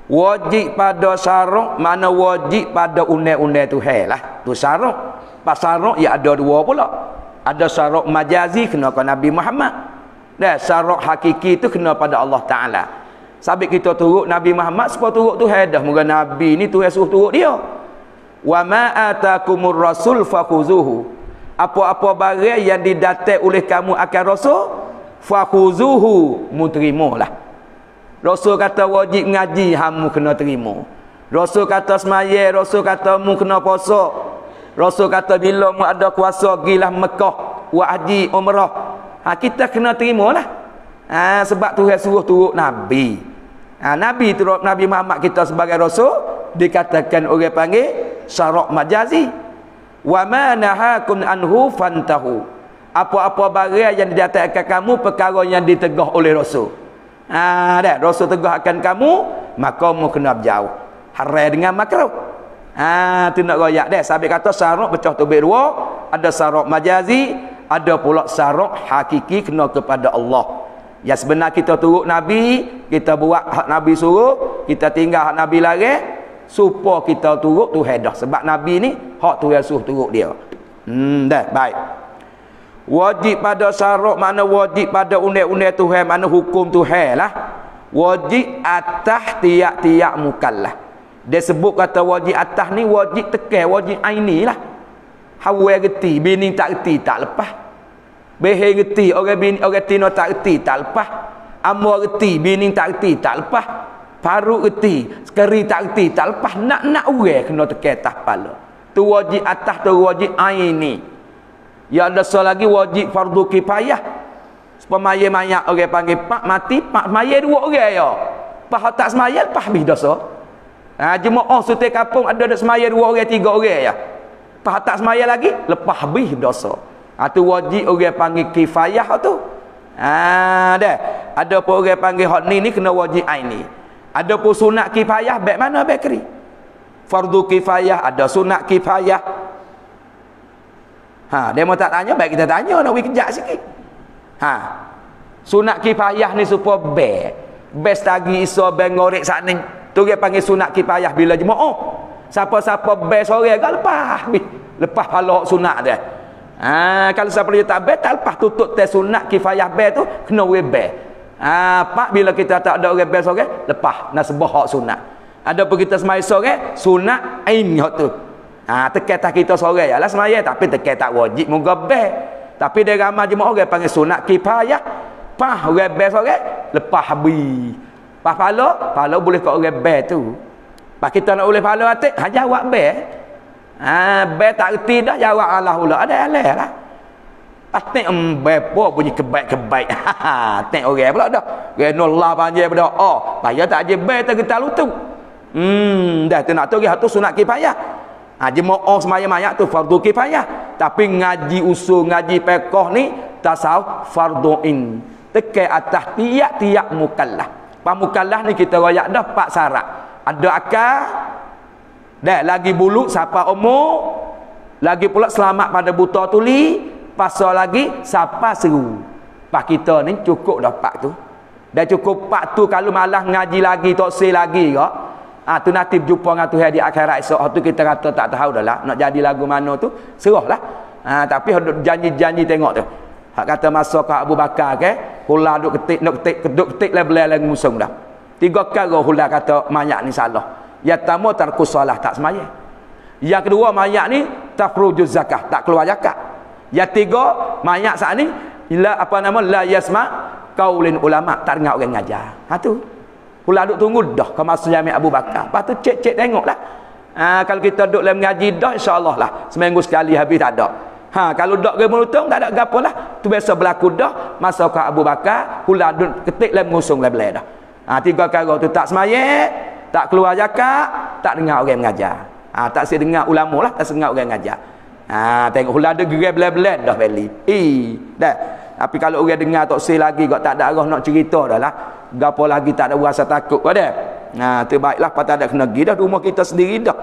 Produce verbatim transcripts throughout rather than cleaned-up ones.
Wajib pada syarak, mana wajib pada undang-undang Tuhan lah. Tu syarak. Pas syarak ya ada dua pula. Ada syarak majazi kena pada Nabi Muhammad. Dan syarak hakiki tu kena pada Allah Ta'ala. Sabit kita turut Nabi Muhammad supaya turut Tuhan dah. Moga Nabi ni Tuhan suruh turut dia. Wa ma atakumur rasul fakhuzuhu. Apa-apa barang yang didatai oleh kamu akan rasul, fakhuzuhu, mu terimalah. Rasul kata wajib ngaji, hamu kena terima. Rasul kata semaya, Rasul kata mu kena puasa. Rasul kata bila mu ada kuasa gilah Mekah, buat haji, umrah. Ha, kita kena terima lah. Ha, sebab Tuhan suruh turut Nabi. Ha, Nabi turut Nabi Muhammad kita sebagai Rasul, dikatakan orang panggil syarak majazi. Wa ma nahakum anhu fantahu. Apa-apa barang yang didatangkan kamu, perkara yang ditegah oleh Rasul. Ah, dah Rasul tegah akan kamu, maka mu kena berjauh. Haram dengan makruh. Ah, tu nak royak dah. Sabit kata syarak pecah tubik dua, ada syarak majazi, ada pula syarak hakiki kena kepada Allah. Ya sebenar kita turut Nabi, kita buat hak Nabi suruh, kita tinggal hak Nabi larang, supaya kita turut Tuhan dah. Sebab Nabi ni hak Tuhan suruh turut dia. Hmm, dah baik. Wajib pada syarak, mana wajib pada undang-undang Tuhan, mana hukum Tuhan lah. Wajib atas tiap-tiap mukallaf. Dia sebut kata wajib atas ni wajib tekan, wajib aini lah. Hawa reti, bini tak reti tak lepas. Behe reti, orang bini orang tino tak reti tak lepas. Amor reti, bini tak reti tak lepas. Paru reti, sekeri tak reti tak lepas. Nak-nak orang kena tekan atas kepala. Tu wajib atas, tu wajib aini. Ya ada soal lagi wajib fardu kifayah. Semaya mayat orang panggil pak mati, pak semaya dua orang ya. Pak tak semaya lepas habis dosa. Ha, jemaah sutai kampung ada ada semaya dua orang tiga orang ya. Pak tak semaya lagi lepas habis dosa. Ha, tu wajib orang panggil kifayah tu. Ha, dah. Ada pun orang panggil hak ni ni kena wajib aini. Ada pun sunat kifayah baik mana baik kiri. Fardu kifayah ada sunat kifayah. Ha, dia mau tak tanya, baik kita tanya, nak pergi kejap sikit. Ha. Sunat kifayah ni supaya be. Best lagi iso ben ngorek sat ni. Tu dia panggil sunat kifayah bila jemaah. Siapa-siapa best sore agak lepas. Lepas pahala sunat dia. Ha, kalau siapa dia tak be, tak lepas tutup tes sunat kifayah be tu kena we be. Ha, pak bila kita tak ada orang be sore, lepas nak sebah hak sunat. Ada pun kita semai sore, sunat ain hak tu. Ha, tekan tak kita sore ya lah semaya, tapi tekan tak wajib moga beh. Tapi dia ramai jemaah orang panggil sunat kifayah. Pah orang beh sore lepas habis. Pah pala, pala boleh kat orang beh tu. Pah kita nak boleh pala atik, ha jawab beh. Ha beh tak reti dah jawab Allah pula. Ada alah lah. Atik embe po bunyi kebaik-kebaik. Ha atik orang pula dah. Renullah panjang pada oh, payah tak je beh tak kita lutu. Hmm dah tu nak tu tu sunat kifayah. Ha, jemaah semaya mayat tu fardu kifayah. Tapi ngaji usul, ngaji fiqh ni tasawuf farduin. Tekan atas tiap-tiap mukallaf. Pak mukallaf ni kita royak dah empat syarat. Ada akal, dah lagi bulu siapa umur, lagi pula selamat pada buta tuli, pasal lagi siapa seru. Pak kita ni cukup dah pak tu. Dah cukup pak tu kalau malah ngaji lagi tak say lagi kak. Ah tu nanti berjumpa dengan Tuhan di akhirat esok. Tu kita kata tak tahu dah lah nak jadi lagu mana tu, serahlah. Ah tapi janji-janji tengok tu. Hak kata masa ke Abu Bakar ke, hula duk ketik duk ketik duk ketik level lagu musung dah. Tiga kali hula kata mayat ni salah. Ya tamu tarkus solah tak semaya. Yang kedua mayat ni tafrujuz zakah, tak keluar zakat. Yang tiga mayat saat ni ila apa nama la yasma qaulin ulama, tak dengar orang ngajar. Ha tu. Pula duk tunggu dah ke masa Jami' Abu Bakar. Lepas tu cek-cek tengoklah. Ha, kalau kita duk dalam ngaji dah insya-Allah lah. Seminggu sekali habis tak ada. Ha, kalau dak ke melutung tak ada gapo lah. Tu biasa berlaku dah masa ke Abu Bakar, pula duk ketik dalam ngusung level dah. Ha, tiga perkara tu tak semaya, tak keluar zakat, tak dengar orang mengajar. Ha, tak si dengar ulama lah, tak dengar orang mengajar. Ha, tengok pula ada gerai belan-belan dah beli. Eh, dah. Tapi kalau orang dengar tak say lagi, kau tak ada arah nak cerita dah lah. Gapo lagi tak ada rasa takut kau dah. Nah, tu baiklah patut ada kena pergi dah rumah kita sendiri dah.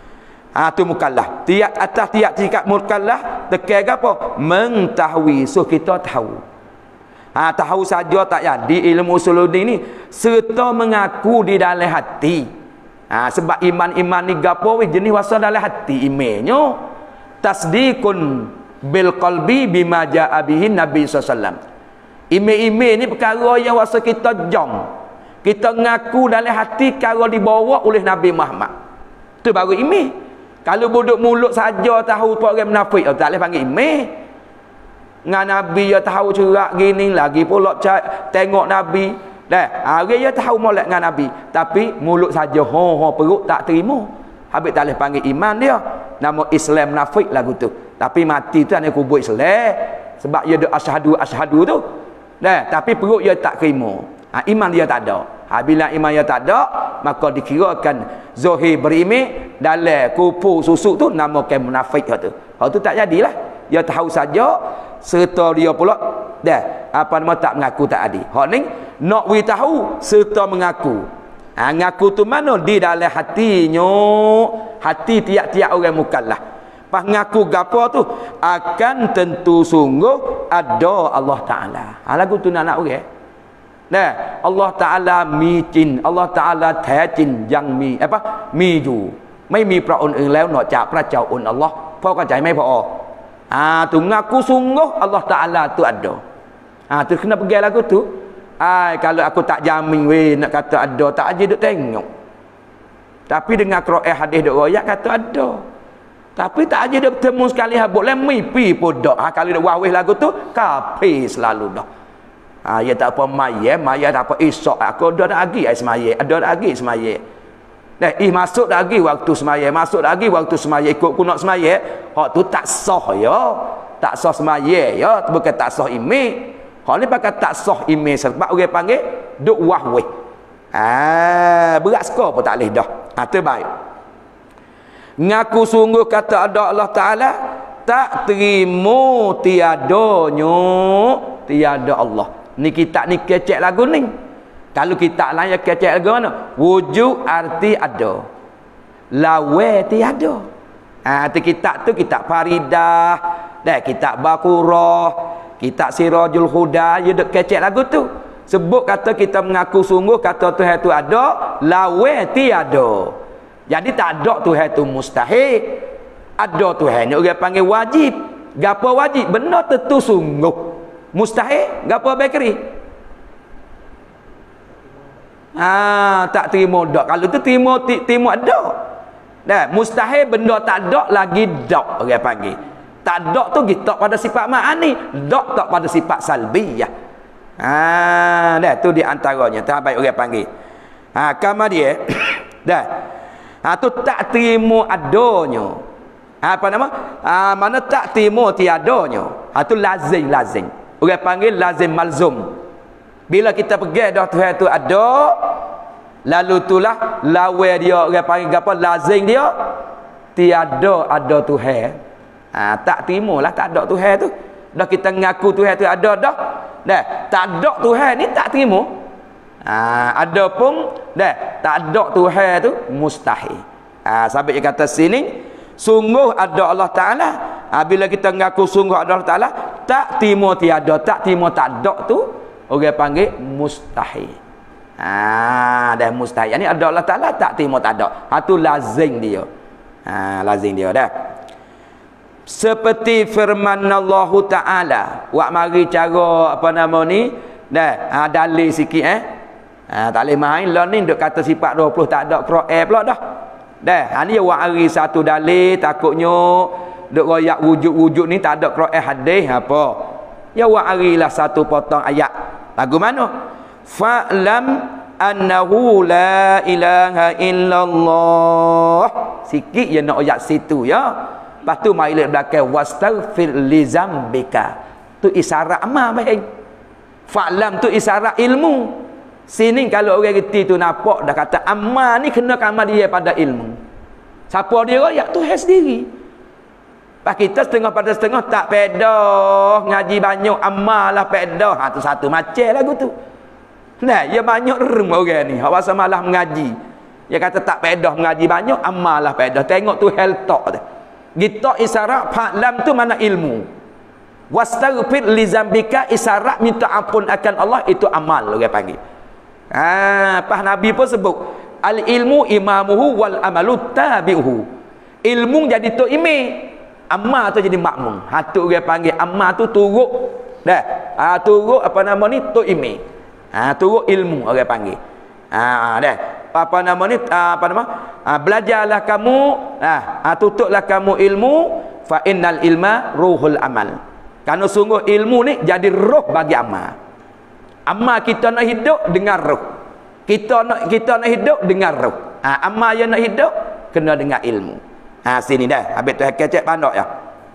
Ha tu mukallaf. Tiap atas tiap tingkat mukallaf tekan gapo? Mengetahui, so kita tahu. Ha, tahu saja tak jadi ilmu usuluddin ni serta mengaku di dalam hati. Ha, sebab iman-iman ni gapo weh jenis wasa dalam hati imannya. Tasdiqun bil qalbi bima jaa bihi Nabi sallallahu alaihi wasallam. Iman-iman ni perkara yang wasa kita jom. Kita ngaku dalam hati kalau dibawa oleh Nabi Muhammad. Tu baru iman. Kalau buduk mulut saja tahu orang munafik, oh, tak boleh panggil iman. Dengan Nabi dia tahu cerak gini lagi pula tengok Nabi. Dah, hari dia tahu molek dengan Nabi, tapi mulut saja ho ho perut tak terima. Habis tak boleh panggil iman dia. Nama Islam munafik lagu tu. Tapi mati tu hanya kubur Islam. Sebab dia ada asyhadu asyhadu tu. Dah, tapi perut dia tak terima. Ha, iman dia tak ada. Ha, bila iman dia tak ada, maka dikirakan zahir beriman, dalam kupu susuk tu namakan munafik tu. Hal tu tak jadilah. Dia tahu saja serta dia pula dah apa nama tak mengaku tak ada. Hak ni nak we tahu serta mengaku. Ha, ngaku tu mana di dalam hatinya, hati tiap-tiap orang mukallaf. Pas ngaku gapo tu akan tentu sungguh ada Allah Taala. Ha, lagu tu nak nak orang. Nah, Allah Taala mi jin, Allah Taala แท้จริงยังมีอะไรปะมีอยู่ไม่มีพระองค์อื่นแล้วนอกจากพระเจ้าองค์อัลลอฮ์พอเข้าใจไหมพออ่าtu ngaku sungguh Allah Taala tu ada. Ah tu kena pergi lagu tu. Ai kalau aku tak jamin weh nak kata ada tak aja duk tengok. Tapi dengan Quran hadis duk royak kata ada. Tapi tak aja duk bertemu sekali habuk le mimpi pun dak. Ha kalau duk wawih lagu tu kafir selalu dah. Ha, ya tak apa maya, maya tak apa esok aku ada lagi ai semaya, ada lagi semaya. Dah ih masuk lagi waktu semaya, masuk lagi waktu semaya ikut ku nak semaya, hak tu tak sah ya. Tak sah semaya ya, bukan tak sah iman. Hak ni pakai tak sah iman sebab orang panggil duk wahweh. Ah, berat sekali pun tak leh dah. Ha terbaik. Ngaku sungguh kata ada Allah Taala, tak terima tiadanya, tiada Allah. Ni kitab ni kecek lagu ni. Kalau kitab lain yang kecek lagu mana? Wujud arti ada, lawe tiada. Ah, tu kitab tu kitab Faridah, dah kitab Baqarah, kitab Sirajul Huda, dia duk kecek lagu tu. Sebut kata kita mengaku sungguh kata Tuhan tu ada, lawe tiada. Jadi tak ada Tuhan tu mustahil. Ada Tuhan ni orang panggil wajib. Gapo wajib? Benar tentu sungguh. Mustahil gapo bakery? Ah, tak terima dak. Kalau tu terima terima ada. Dah, mustahil benda tak ada lagi dak orang panggil. Tak dak tu kita pada sifat ma'ani, dak tak pada sifat salbiyah. Ah, dah tu di antaranya. Terbaik orang panggil. Ha, kama dia. Dah. Ha tu tak terima adanya. Ha, apa nama? Ha, mana tak terima tiadanya. Ha tu lazim lazim. Orang panggil lazim malzum. Bila kita pergi dah Tuhan tu ada, lalu itulah lawa dia orang panggil apa lazim dia tiada ada Tuhan. Ha, tak terimalah tak ada Tuhan tu. Dah kita ngaku Tuhan tu ada dah. Dah, tak ada Tuhan ni tak terima. Ha, ada pun dah tak ada Tuhan tu mustahil. Ha, sampai dia kata sini sungguh ada Allah Taala. Ha, bila kita ngaku sungguh ada Allah Taala, tak terima tiada, tak terima tak ada tu orang panggil mustahil. Ha, dah mustahil. Ini ada Allah Taala tak terima tak ada. Ha tu lazim dia. Ha, lazim dia dah. Seperti firman Allah Taala. Wak mari cara apa nama ni? Dah, ha, dalil sikit eh. Ha, tak boleh main lah ni duk kata sifat dua puluh tak ada Quran pula dah. Dah, ha ni wak hari satu dalil takutnya duk royak wujud-wujud ni tak ada Quran hadis apa. Ya wak harilah satu potong ayat. Lagu mana? Fa'lam annahu la ilaha illallah. Sikit je nak ayat situ ya. Lepas tu mai lihat belakang wastaghfir li zambika. Tu isyarat amal baik. Fa'lam tu isyarat ilmu. Sini kalau orang reti tu nampak dah kata amal ni kena amal dia pada ilmu. Siapa dia royak Tuhan sendiri. Pak kita setengah pada setengah tak pedah ngaji banyak amal lah pedah. Ha tu satu macam lagu tu. Nah, ya banyak rem orang ni. Hak pasal malah mengaji. Dia kata tak pedah mengaji banyak amal lah pedah. Tengok tu hal tok tu. Kita isyarat fa'lam tu mana ilmu. Wastaghfir li zambika, isyarat minta ampun akan Allah, itu amal orang panggil. Ah, pas Nabi pun sebut al ilmu imamuhu wal amalu tabi'uhu. Ilmu jadi tok imam, amal tu jadi makmum. Ha tu orang panggil amal tu turut. Dah. Ah ha, turut apa nama ni tok imam. Ah ha, turut ilmu orang panggil. Ah ha, dah. Apa nama ni apa nama? Ha, belajarlah kamu, ah ha, tutuplah kamu ilmu, fa innal ilma ruhul amal. Kerana sungguh ilmu ni jadi roh bagi amal. Amal kita nak hidup dengan roh. Kita nak kita nak hidup dengan roh. Ha, amal yang nak hidup kena dengan ilmu. Ha, sini dah. Habis tu kecek pandok ya.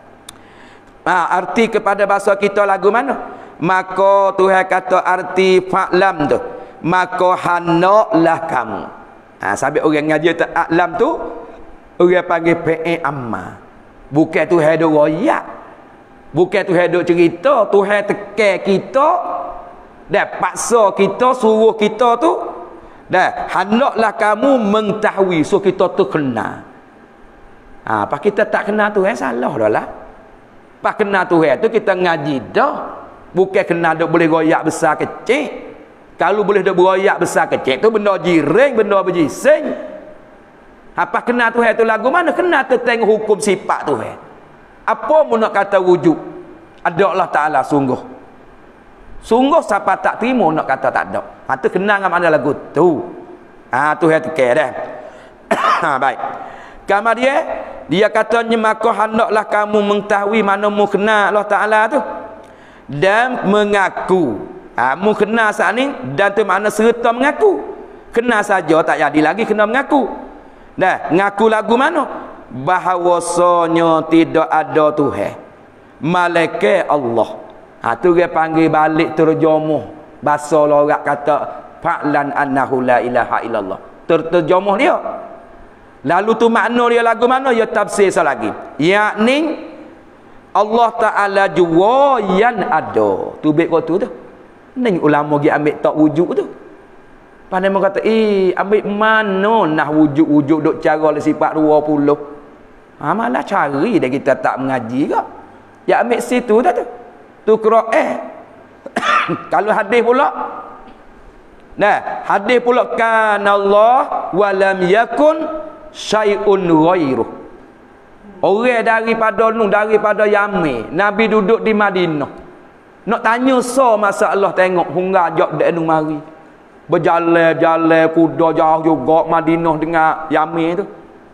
Ha, arti kepada bahasa kita lagu mana? Maka Tuhan kata arti fa'lam tu. Maka hanaklah kamu. Ha, sampai orang ngaji tak alam tu orang panggil P A amal. Bukan Tuhan duk royak. Bukan Tuhan duk cerita, Tuhan tekan kita, dah paksa kita, suruh kita tu, dah hendaklah kamu mengetahui, so kita tu kena. Ah, ha, pak kita tak kena Tuhan salah dah lah. Pak kena Tuhan tu kita ngaji dah. Bukan kena duk boleh royak besar kecil. Kalau boleh duk royak besar kecil tu benda jiring, benda berjising. Apa kena Tuhan tu lagu mana? Kena tu tengok hukum sifat Tuhan. Apa mu nak kata wujud? Ada Allah Ta'ala sungguh. Sungguh siapa tak terima nak kata tak ada. Ha tu kena dengan mana lagu tu. Ha tu yang tekan dah. Ha baik. Kemudian dia katanya maka hendaklah kamu mengetahui mana mu kena Allah Ta'ala tu dan mengaku. Ha mu kena saat ni dan tu makna serta mengaku. Kena saja tak jadi lagi kena mengaku. Dah, ngaku lagu mana? Bahawasanya tidak ada Tuhan malaikat Allah. Ha tu dia panggil balik terjemah bahasa lorak kata fa'lan annahu la ilaha illallah. Terjemah dia. Lalu tu makna dia lagu mana? Ya tafsir lagi. Yakni Allah Taala jua yang ada. Tu baik kau tu tu. Ning ulama gi ambil tak wujud tu. Pandai mereka kata, eh ambil mana nah wujud-wujud duk cara le sifat dua puluh. Ha malah cari dah kita tak mengaji ke. Ya ambil situ dah tu. Tu Quran. Kalau hadis pula. Nah, hadis pula kan Allah wa lam yakun syai'un ghairuh. Orang daripada nu daripada Yaman, Nabi duduk di Madinah. Nak tanya so masa Allah tengok hingga ajak dak nu mari. Berjalan-jalan kuda jauh juga Madinah dengan Yaman tu.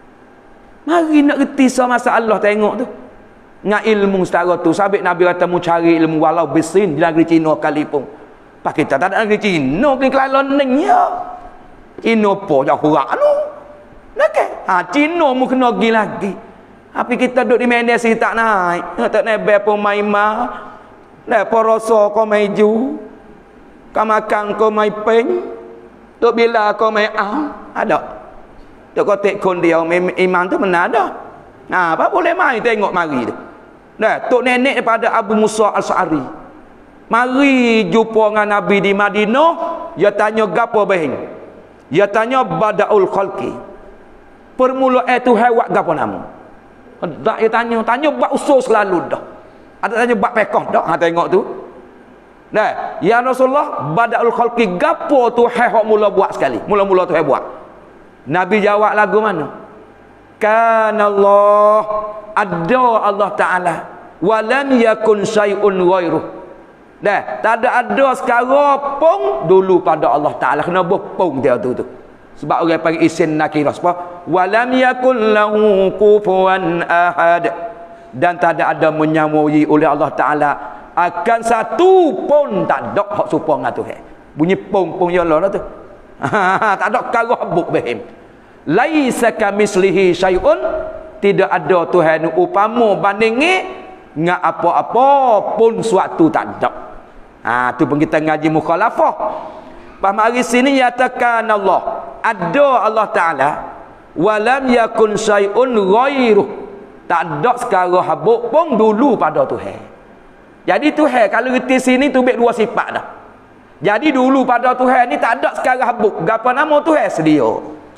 Mari nak reti so masa Allah tengok tu. Dengan ilmu setara tu. Sabit Nabi kata mu cari ilmu walau bisin di negeri Cina kalipun. Pak kita tak ada negeri Cina kini kelainan ya. Cina apa jauh kurang tu. Nakeh. Ha Cina mu kena pergi lagi. Tapi kita duduk di Malaysia tak naik. Tak naik berapa maimah. Dah poroso kau meju. Kau makan kau mai peng. Tok bila kau mai am. Ada. Tok kau tekun dia iman tu mana ada. Nah, apa boleh mai tengok mari tu. Dah, tok nenek daripada Abu Musa Al-Sy'ari. Mari jumpa dengan Nabi di Madinah, dia tanya gapo bahin. Dia tanya badaul khalqi. Permulaan Tuhan buat gapo nama? Tak dia tanya, tanya buat usul selalu dah. Ada tanya buat pekoh dah. Ha tengok tu. Nah, ya Rasulullah, badaul khalqi gapo Tuhan hok mula buat sekali. Mula-mula Tuhan buat. Nabi jawab lagu mana? Kana Allah, ada Allah Taala, wa lam yakun syai'un ghairuh. Dah, tak ada ada sekarang pun dulu pada Allah Taala kena berpung dia tu tu. Sebab orang panggil isim nakirah apa? Wa lam yakul lahu kufuwan ahad. Dan tak ada ada menyamai oleh Allah Taala akan satu pun tak ada hak serupa dengan Tuhan. Bunyi pung-pung ya Allah tu. Tak ada karah buk behim. Laisa kamislihi syai'un, tidak ada Tuhan upama bandingi dengan apa-apa pun suatu tak ada. Ha tu pun kita ngaji mukhalafah. Pas mari sini nyatakan Allah, ada Allah Taala, wa lam yakun syai'un ghairuh. Tak ada sekarang habuk pun dulu pada Tuhan. Jadi Tuhan kalau reti sini tu baik dua sifat dah. Jadi dulu pada Tuhan ni tak ada sekarang habuk. Gapo nama Tuhan sedia.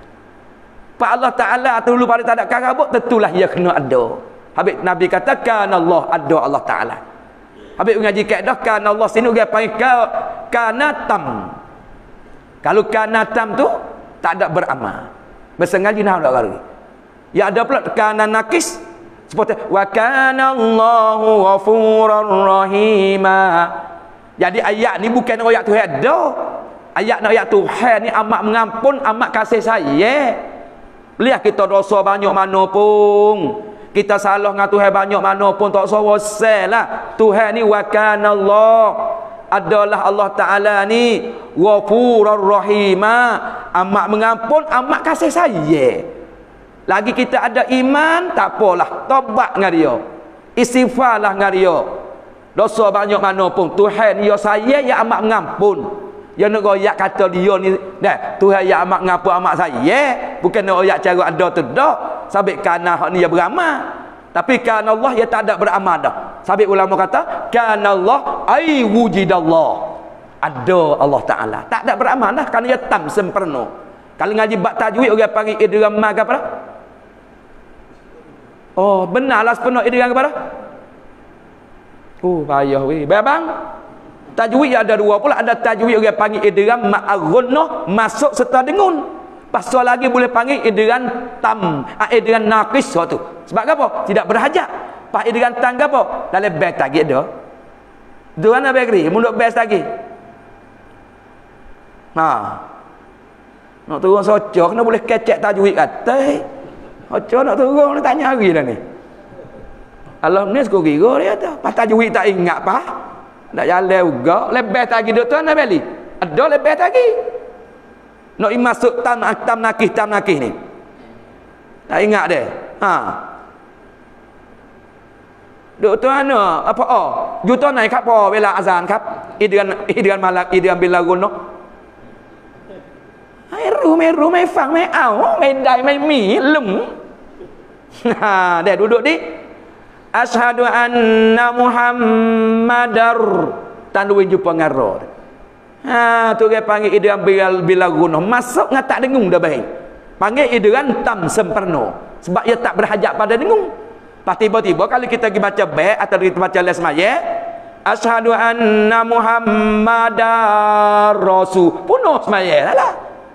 Pak Allah Taala dulu pada tak ada sekarang habuk, tentulah ia kena ada. Habis Nabi katakan Allah ada Allah Taala. Habis ngaji kaedah kan Allah sini orang panggil ka, kanatam. Kalau kanatam tu tak ada beramal. Bahasa ngaji nah dak kali. Ya ada pula kana nakis seperti wa kana Allahu ghafurar rahima. Jadi ayat ni bukan ayat Tuhan dah. Ayat nak ayat Tuhan ni amat mengampun, amat kasih sayang. Lihat kita dosa banyak mana pun, kita salah dengan Tuhan banyak mana pun, tak usah wasal lah. Tuhan ni wa kana Allah, adalah Allah Ta'ala ni ghafurur rahima, amat mengampun, amat kasih sayang. Lagi kita ada iman, tak apalah, tobat dengan dia, istighfarlah dengan dia. Dosa banyak mana pun, Tuhan dia sayang, ya amat mengampun. Ya nak royak kata dia ni dah Tuhan yang amat ngampun amat sayang, bukan nak royak cara ada tu dah. Sabit kana hak ni dia beramal, tapi kana Allah dia tak ada beramal dah. Sabit ulama kata kana Allah ai wujidallah, ada Allah Taala, tak ada beramal dah kerana dia tam sempurna. Kalau ngaji bab tajwid orang panggil idgham ma apa dah? Oh benarlah sepenuh idgham apa dah? Oh payah weh bang. Tajwid ada dua pula, ada tajwid orang panggil idgham ma'aghunnah, masuk serta dengun. Pasal lagi boleh panggil idgham tam, idgham naqis tu. Sebab apa? Tidak berhajat. Pak idgham tam apa? Dalam best lagi ada. Dua nak bagri, mundur best lagi. Ha. Nak turun soco kena boleh kecek tajwid kata. Soco nak turun nak tanya hari dah ni. Allah ni suka kira dia tu. Pas tajwid tak ingat apa? Tak jalan juga. Lebih lagi duk tuan nak beli. Ada lebih lagi. Nak masuk tam tam nakih tam nakih ni. Tak ingat dia. Ha. Duk tuan apa oh? Juta naik kat apa bela azan kap? Idgan idgan malak idgan bila gono. Hai ru mai ru mai fang mai au, mai dai mai mi lum. Ha, dia duduk di Asyhadu anna Muhammadar tanduin jumpa ngaro. Ha tu dia panggil idgham bila bila guna. Masuk ngak tak dengung dah baik. Panggil idgham tam sempurna. Sebab ia tak berhajat pada dengung. Pas tiba-tiba kalau kita pergi baca baik atau kita baca les maya, asyhadu anna Muhammadar rasul. Penuh semaya lah.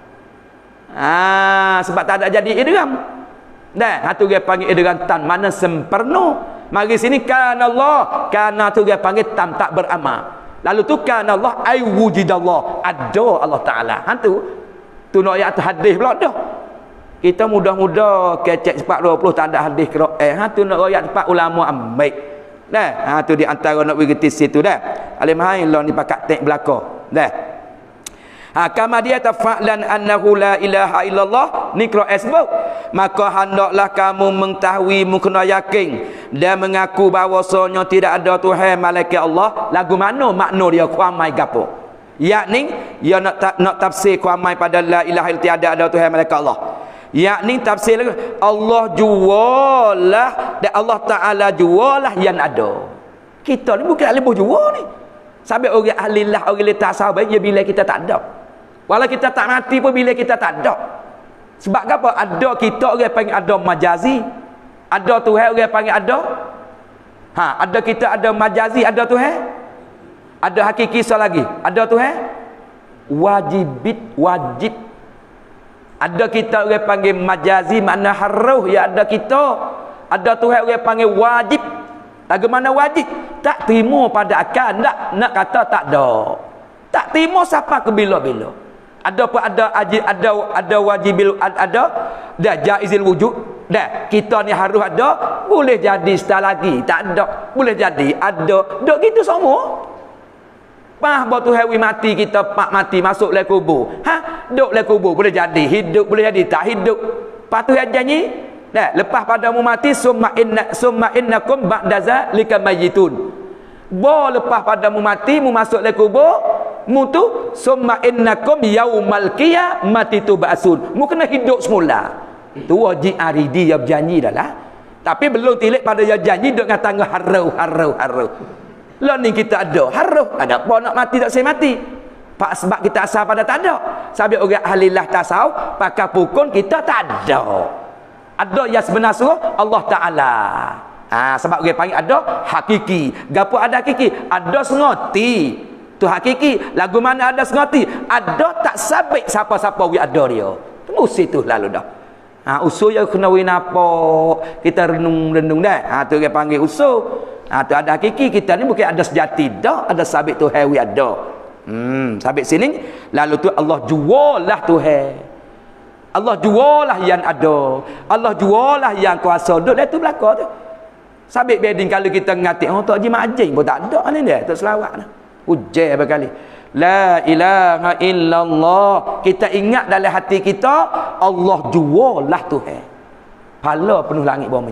Ha sebab tak ada jadi idgham. Dah, tu dia panggil idgham tam mana sempurna. Mari sini kana Allah, kana tu dia panggil tam tak beramal. Lalu tu kana Allah ai wujidallah, ada Allah Taala. Ha tu tu nak ayat hadis pula dah. Kita mudah-mudah kecek empat dua puluh tak ada hadis Quran. Eh ha tu nak ayat empat ulama ambil. Dah, ha tu di antara nak bergetis situ dah. Alim hai lah ni pakat tek belaka. Dah. Ha kama dia tafa'lan annahu la ilaha illallah nikra asbab, maka hendaklah kamu mengetahui mukna yakin dan mengaku bahawasanya tidak ada Tuhan malaikat Allah. Lagu mana makna dia kuamai gapo? Yakni dia nak ta, nak tafsir kuamai pada la ilaha illallah tiada ada Tuhan malaikat Allah. Yakni tafsir Allah jualah dan Allah Taala jualah yang ada. Kita ni bukan lebih jual ni. Sampai orang ahli lah orang letak sahabat ya bila kita tak ada. Walau kita tak mati pun bila kita tak ada. Sebab apa? Ada kita orang panggil ada majazi. Ada Tuhan orang panggil ada. Ha, ada kita ada majazi, ada Tuhan. Ada hakiki so lagi. Ada Tuhan. Wajibit wajib. Ada kita orang panggil majazi makna haruh ya ada kita. Ada Tuhan orang panggil wajib. Lagu mana wajib? Tak terima pada akal, nak nak kata tak ada. Tak terima siapa ke bila-bila. Ada pun ada ada ada wajibil ada dah jaizil wujud dah kita ni harus ada boleh jadi setelah lagi tak ada boleh jadi ada dok gitu semua pah buat Tuhan wi mati kita pak mati masuk le kubur ha dok le kubur boleh jadi hidup boleh jadi tak hidup patuh janji dah lepas padamu mati summa inna summa innakum ba'da zalika mayitun bo lepas padamu mati mu masuk le kubur mutu summa innakum yaumal qiyamati tub'atsun. Mu kena hidup semula. Tu wajib aridi dia berjanji dah lah. Tapi belum tilik pada dia janji duk dengan tangga harau harau harau. Lah ni kita ada harau. Ada apa nak mati tak saya mati. Pak sebab kita asal pada tak ada. Sabit orang ahlilah tasawuf pakai pukun kita tak ada. Ada yang sebenar suruh Allah Taala. Ha Ah, sebab dia panggil ada hakiki. Gapo ada hakiki? Ada sengoti. Tu hakiki. Lagu mana ada sengoti? Ada tak sabit siapa-siapa wi ada dia. Terus itu lalu dah. Ha, usul yang kena win apa? Kita renung-renung dah. Ha, tu dia panggil usul. Ha, tu ada hakiki. Kita ni bukan ada sejati dah, ada sabit tu hai wi ada. Hmm, sabit sini lalu tu Allah jualah tu hai. Allah jualah yang ada. Allah jualah yang kuasa. Duk dah tu belaka tu. Sabit beding kalau kita ngatik, oh tak jimat anjing pun tak ada ni dia, tak selawat dah. Ujar berkali. La ilaha illallah. Kita ingat dalam hati kita Allah jualah Tuhan. Pala penuh langit bumi.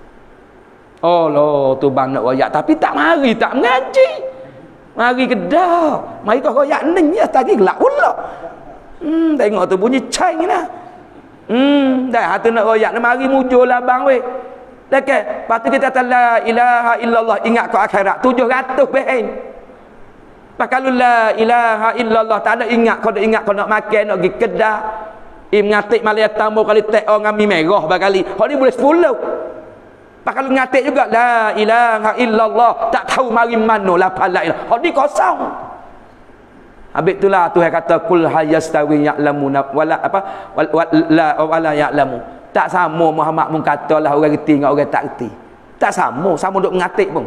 Allah tu bang nak royak tapi tak mari, tak mengaji. Mari kedah. Mari kau royak ning ya tadi gelak pula. Hmm, tengok tu bunyi cai ni dah. Hmm, dah hatu nak royak mari mujur lah bang weh. Dekat, lepas tu kita kata la ilaha illallah, ingat ke akhirat tujuh ratus beheng. Lepas kalau la ilaha illallah tak ada ingat, kau nak ingat kau nak makan, nak pergi kedah, im ngatik malia tambah kali tek orang ngami merah berkali. Hak ni boleh sepuluh. Lepas kalau ngatik juga la ilaha illallah, tak tahu mari mana lapan la ilah. Hak ni kosong. Habis itulah Tuhan kata kul hayastawi ya'lamuna wala apa wala wala ya'lamu. Tak sama Muhammad pun katalah orang reti dengan orang tak reti. Tak sama, sama duk mengatik pun.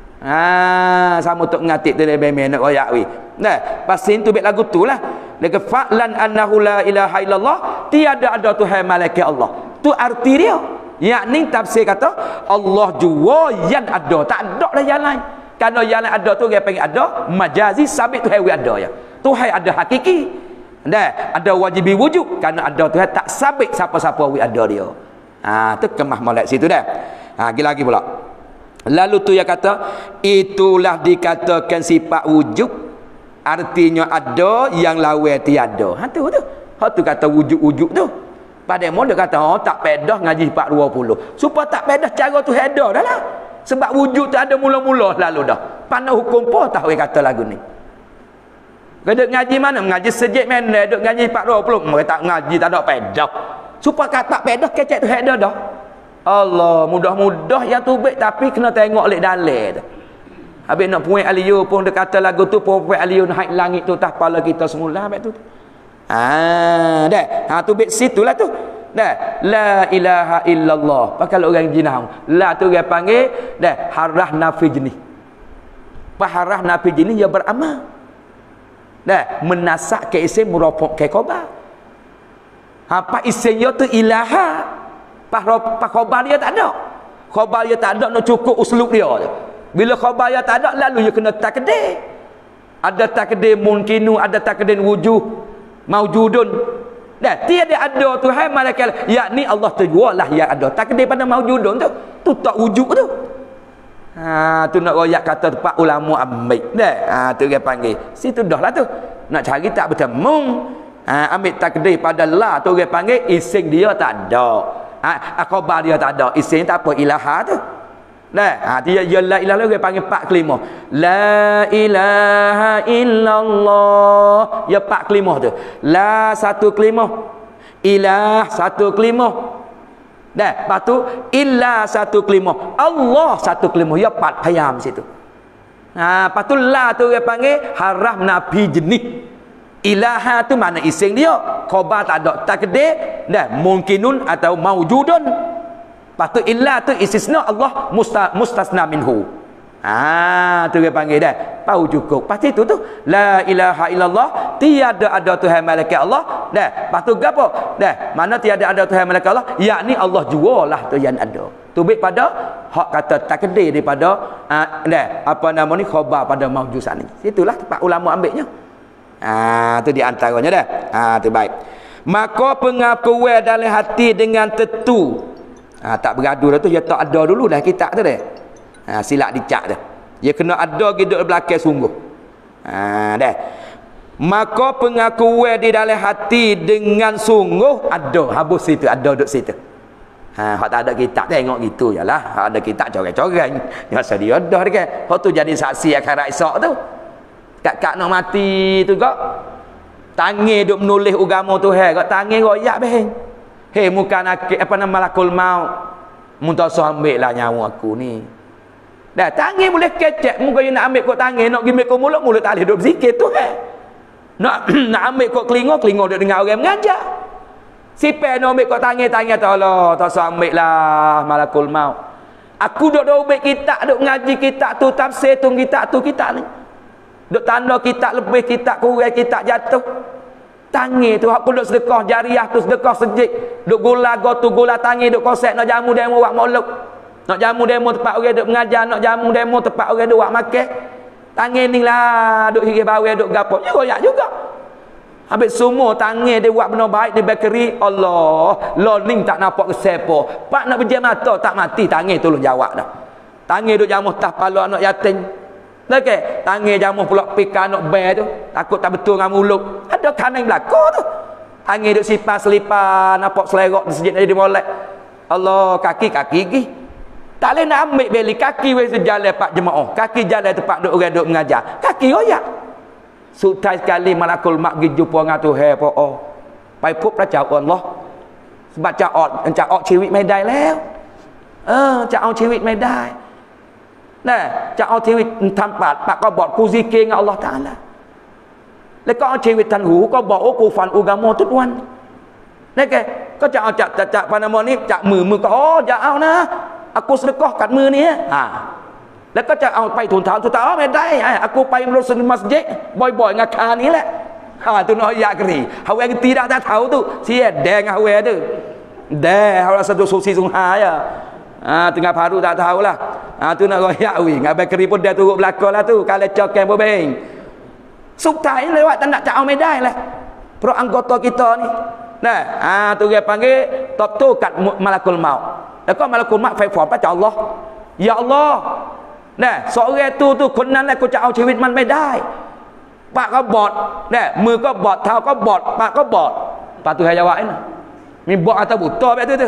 Ha, sama duk mengatik tu dia memang nak royak we. Nah, pasin tu bet lagu tulah. Lagi fa'lan annahu la ilaha illallah, tiada ada Tuhan malaikat Allah. Tu arti dia. Yakni tafsir kata Allah jua yang ada, tak ada dah yang lain. Kalau yang lain ada tu dia panggil ada majazi, sabit Tuhan we ada ya. Tuhan ada hakiki. Dah ada wajibi wujud kerana ada Tuhan tak sabit siapa-siapa wi ada dia. Ha tu kemah molek situ dah. Ha lagi lagi pula. Lalu tu yang kata itulah dikatakan sifat wujud, artinya ada yang lawan tiada. Ha tu tu. Ha tu kata wujud-wujud tu. Padahal dia kata oh tak pedah ngaji empat dua puluh. Supaya tak pedah cara tu ada dah lah. Sebab wujud tu ada mula-mula lalu dah. Pandai hukum apa tahu dia kata lagu ni. Kau duduk ngaji mana? Ngaji sejik mana? Duduk ngaji empat dua puluh. Mereka tak ngaji, tak ada pedah. Supaya kata pedah, kecek tu ada dah. Allah, mudah-mudah yang tu baik tapi kena tengok lek dalil tu. Habis nak puing Aliyu pun dia kata lagu tu puing Aliyu naik langit tu tak kepala kita semula habis tu. Ha, dah. Ha tu baik situlah tu. Dah. La ilaha illallah. Pakal orang jinah. La tu dia panggil dah harah nafi jenih. Paharah nafi jenih dia beramal. Dah menasak ke isim murafaq ke khabar. Ha pa isim dia tu ilaha. Pa pa khabar dia tak ada. Khabar dia tak ada nak cukup uslub dia. Bila khabar dia tak ada lalu dia kena takdir. Ada takdir mungkinu, ada takdir wujuh maujudun. Dah tiada ada Tuhan malaikat yakni Allah tu jualah yang ada. Takdir pada maujudun tu tu tak wujud tu. Ha tu nak royak kata tempat ulama ambil dah. Ha tu dia panggil. Situ dah lah tu. Nak cari tak bertemu. Ha ambil takdir pada la tu dia panggil isim dia tak ada. Ha khabar dia tak ada. Isim tak apa ilaha tu. Dah. Ha dia ya la ilaha dia panggil empat kelima. La ilaha illallah. Ya empat kelima tu. La satu kelima. Ilah satu kelima. Dah, lepas tu illa satu kelima. Allah satu kelima. Ya empat payam situ. Ha, lepas tu la tu dia panggil harah nabi jenih. Ilaha tu mana isim dia. Khabar tak ada takdir. Dah, mungkinun atau maujudun. Lepas tu illa tu istisna Allah musta, mustasna minhu. Ah, tu dia panggil dah. Tahu cukup. Pasti tu tu la ilaha illallah, tiada ada Tuhan malaikat Allah. Dah. Lepas tu gapo? Dah. Mana tiada ada Tuhan malaikat Allah? Yakni Allah jualah tu yang ada. Tubik pada hak kata takdir daripada uh, dah apa nama ni khabar pada maujud ni. Situlah tempat ulama ambilnya. Ah, tu di antaranya dah. Ah, tu baik. Maka pengakuan dalam hati dengan tentu. Ah, tak beradu dah tu dia tak ada dulu dah kitab tu dah. Ha, silap dicak dah. Dia kena ada hidup belakang sungguh. Ha, dah. Maka pengakuan di dalam hati dengan sungguh ada. Habis situ ada duduk situ. Ha, hak tak ada kitab tengok gitu jelah. Hak ada kitab corang-corang. Biasa dia ada dekat. Hak tu jadi saksi akhirat esok tu. Kak-kak nak mati tu kak. Tangi duk menulis agama Tuhan kak tangi royak beheng. Hei muka nakik apa nama malakul maut. Muntasa ambil lah nyawa aku ni. Dah tangan boleh kecek, muka nak ambil kau tangan, nak pergi kau mulut, mulut tak boleh duduk zikir tu eh. Nak nak ambil kau kelingo, kelingo duduk dengar orang mengajar. Sipai nak ambil kau tangan, tangan tu Allah, tak usah ambil lah malakul maut. Aku duduk duduk ambil kitab, duduk ngaji kitab tu, tafsir tu kitab tu, kitab ni. Duduk tanda kitab lebih, kitab kurang, kitab jatuh. Tangan tu aku duduk sedekah jariah tu, sedekah sejik. Duduk gula go tu gula tangan, duduk konsep nak jamu demo buat maulud. Nak jamu demo tempat orang duk mengajar, nak jamu demo tempat orang duk buat makan. Tangan ni lah duk hiri bawah duk gapo. Ya royak juga. Habis semua tangan dia buat benda baik di bakery, Allah, loning tak nampak ke siapa. Pak nak berjam mata tak mati, tangan tolong jawab dah. Tangan duk jamu tah pala anak yatim. Okey, tangan jamu pula pika anak bear tu. Takut tak betul dengan mulut. Ada kanan belakang tu. Tangan duk sipar selipar, nampak selerok di sejid di molek. Allah, kaki kaki gigi. Tak boleh nak ambil beli kaki weh sejalan pak jemaah. Kaki jalan tempat duk orang duk mengajar. Kaki royak. Sutai sekali malakul mak pergi jumpa dengan Tuhan po. Oh. Pai pup ra chào Allah. Sebab caot, caot ชีวิตไม่ได้แล้วเออจะเอาชีวิตไม่ได้นะจะเอาชีวิตทำปากปากก็บอกกูซิกdengan Allah Taala แล้วก็เอาชีวิตทันหูก็บอกโอ้กูฟันอุกามทุกวันนี่แกก็จะเอาจากจากปานามนี้จากมือมือก็อ๋ออย่าเอานะaku sedekah katมือนี้อ่าแล้วก็จะเอาไปทุนถามทุนถามไม่ได้akuไปmasjid boy-boy dengan kah ni lah ha tu nak ya keri hawa yang tidak tak tahu tu sia deng hawa tu deh hawa satu susi sungha ya ha tengah paru tak tahulah ha tu nak royak wi ngabai keri pun dia turut belakang lah tu kalau cokem berbeng sutai lewat tak nak cakapไม่ได้lah pro anggota kita ni nah ha tu dia panggil top tu kat malakul maut.แล้วก็malakul maut ไฟฟ้าพระเจ้า Allah อย่า Allah นะseorang tu tuคนนั้นแหละกูจะเอาชีวิตมันไม่ได้ปากก็บอดนะมือก็บอดเท้าก็บอดปากก็บอดปากtu hai jawab ni mi bot atau buta betul tu tu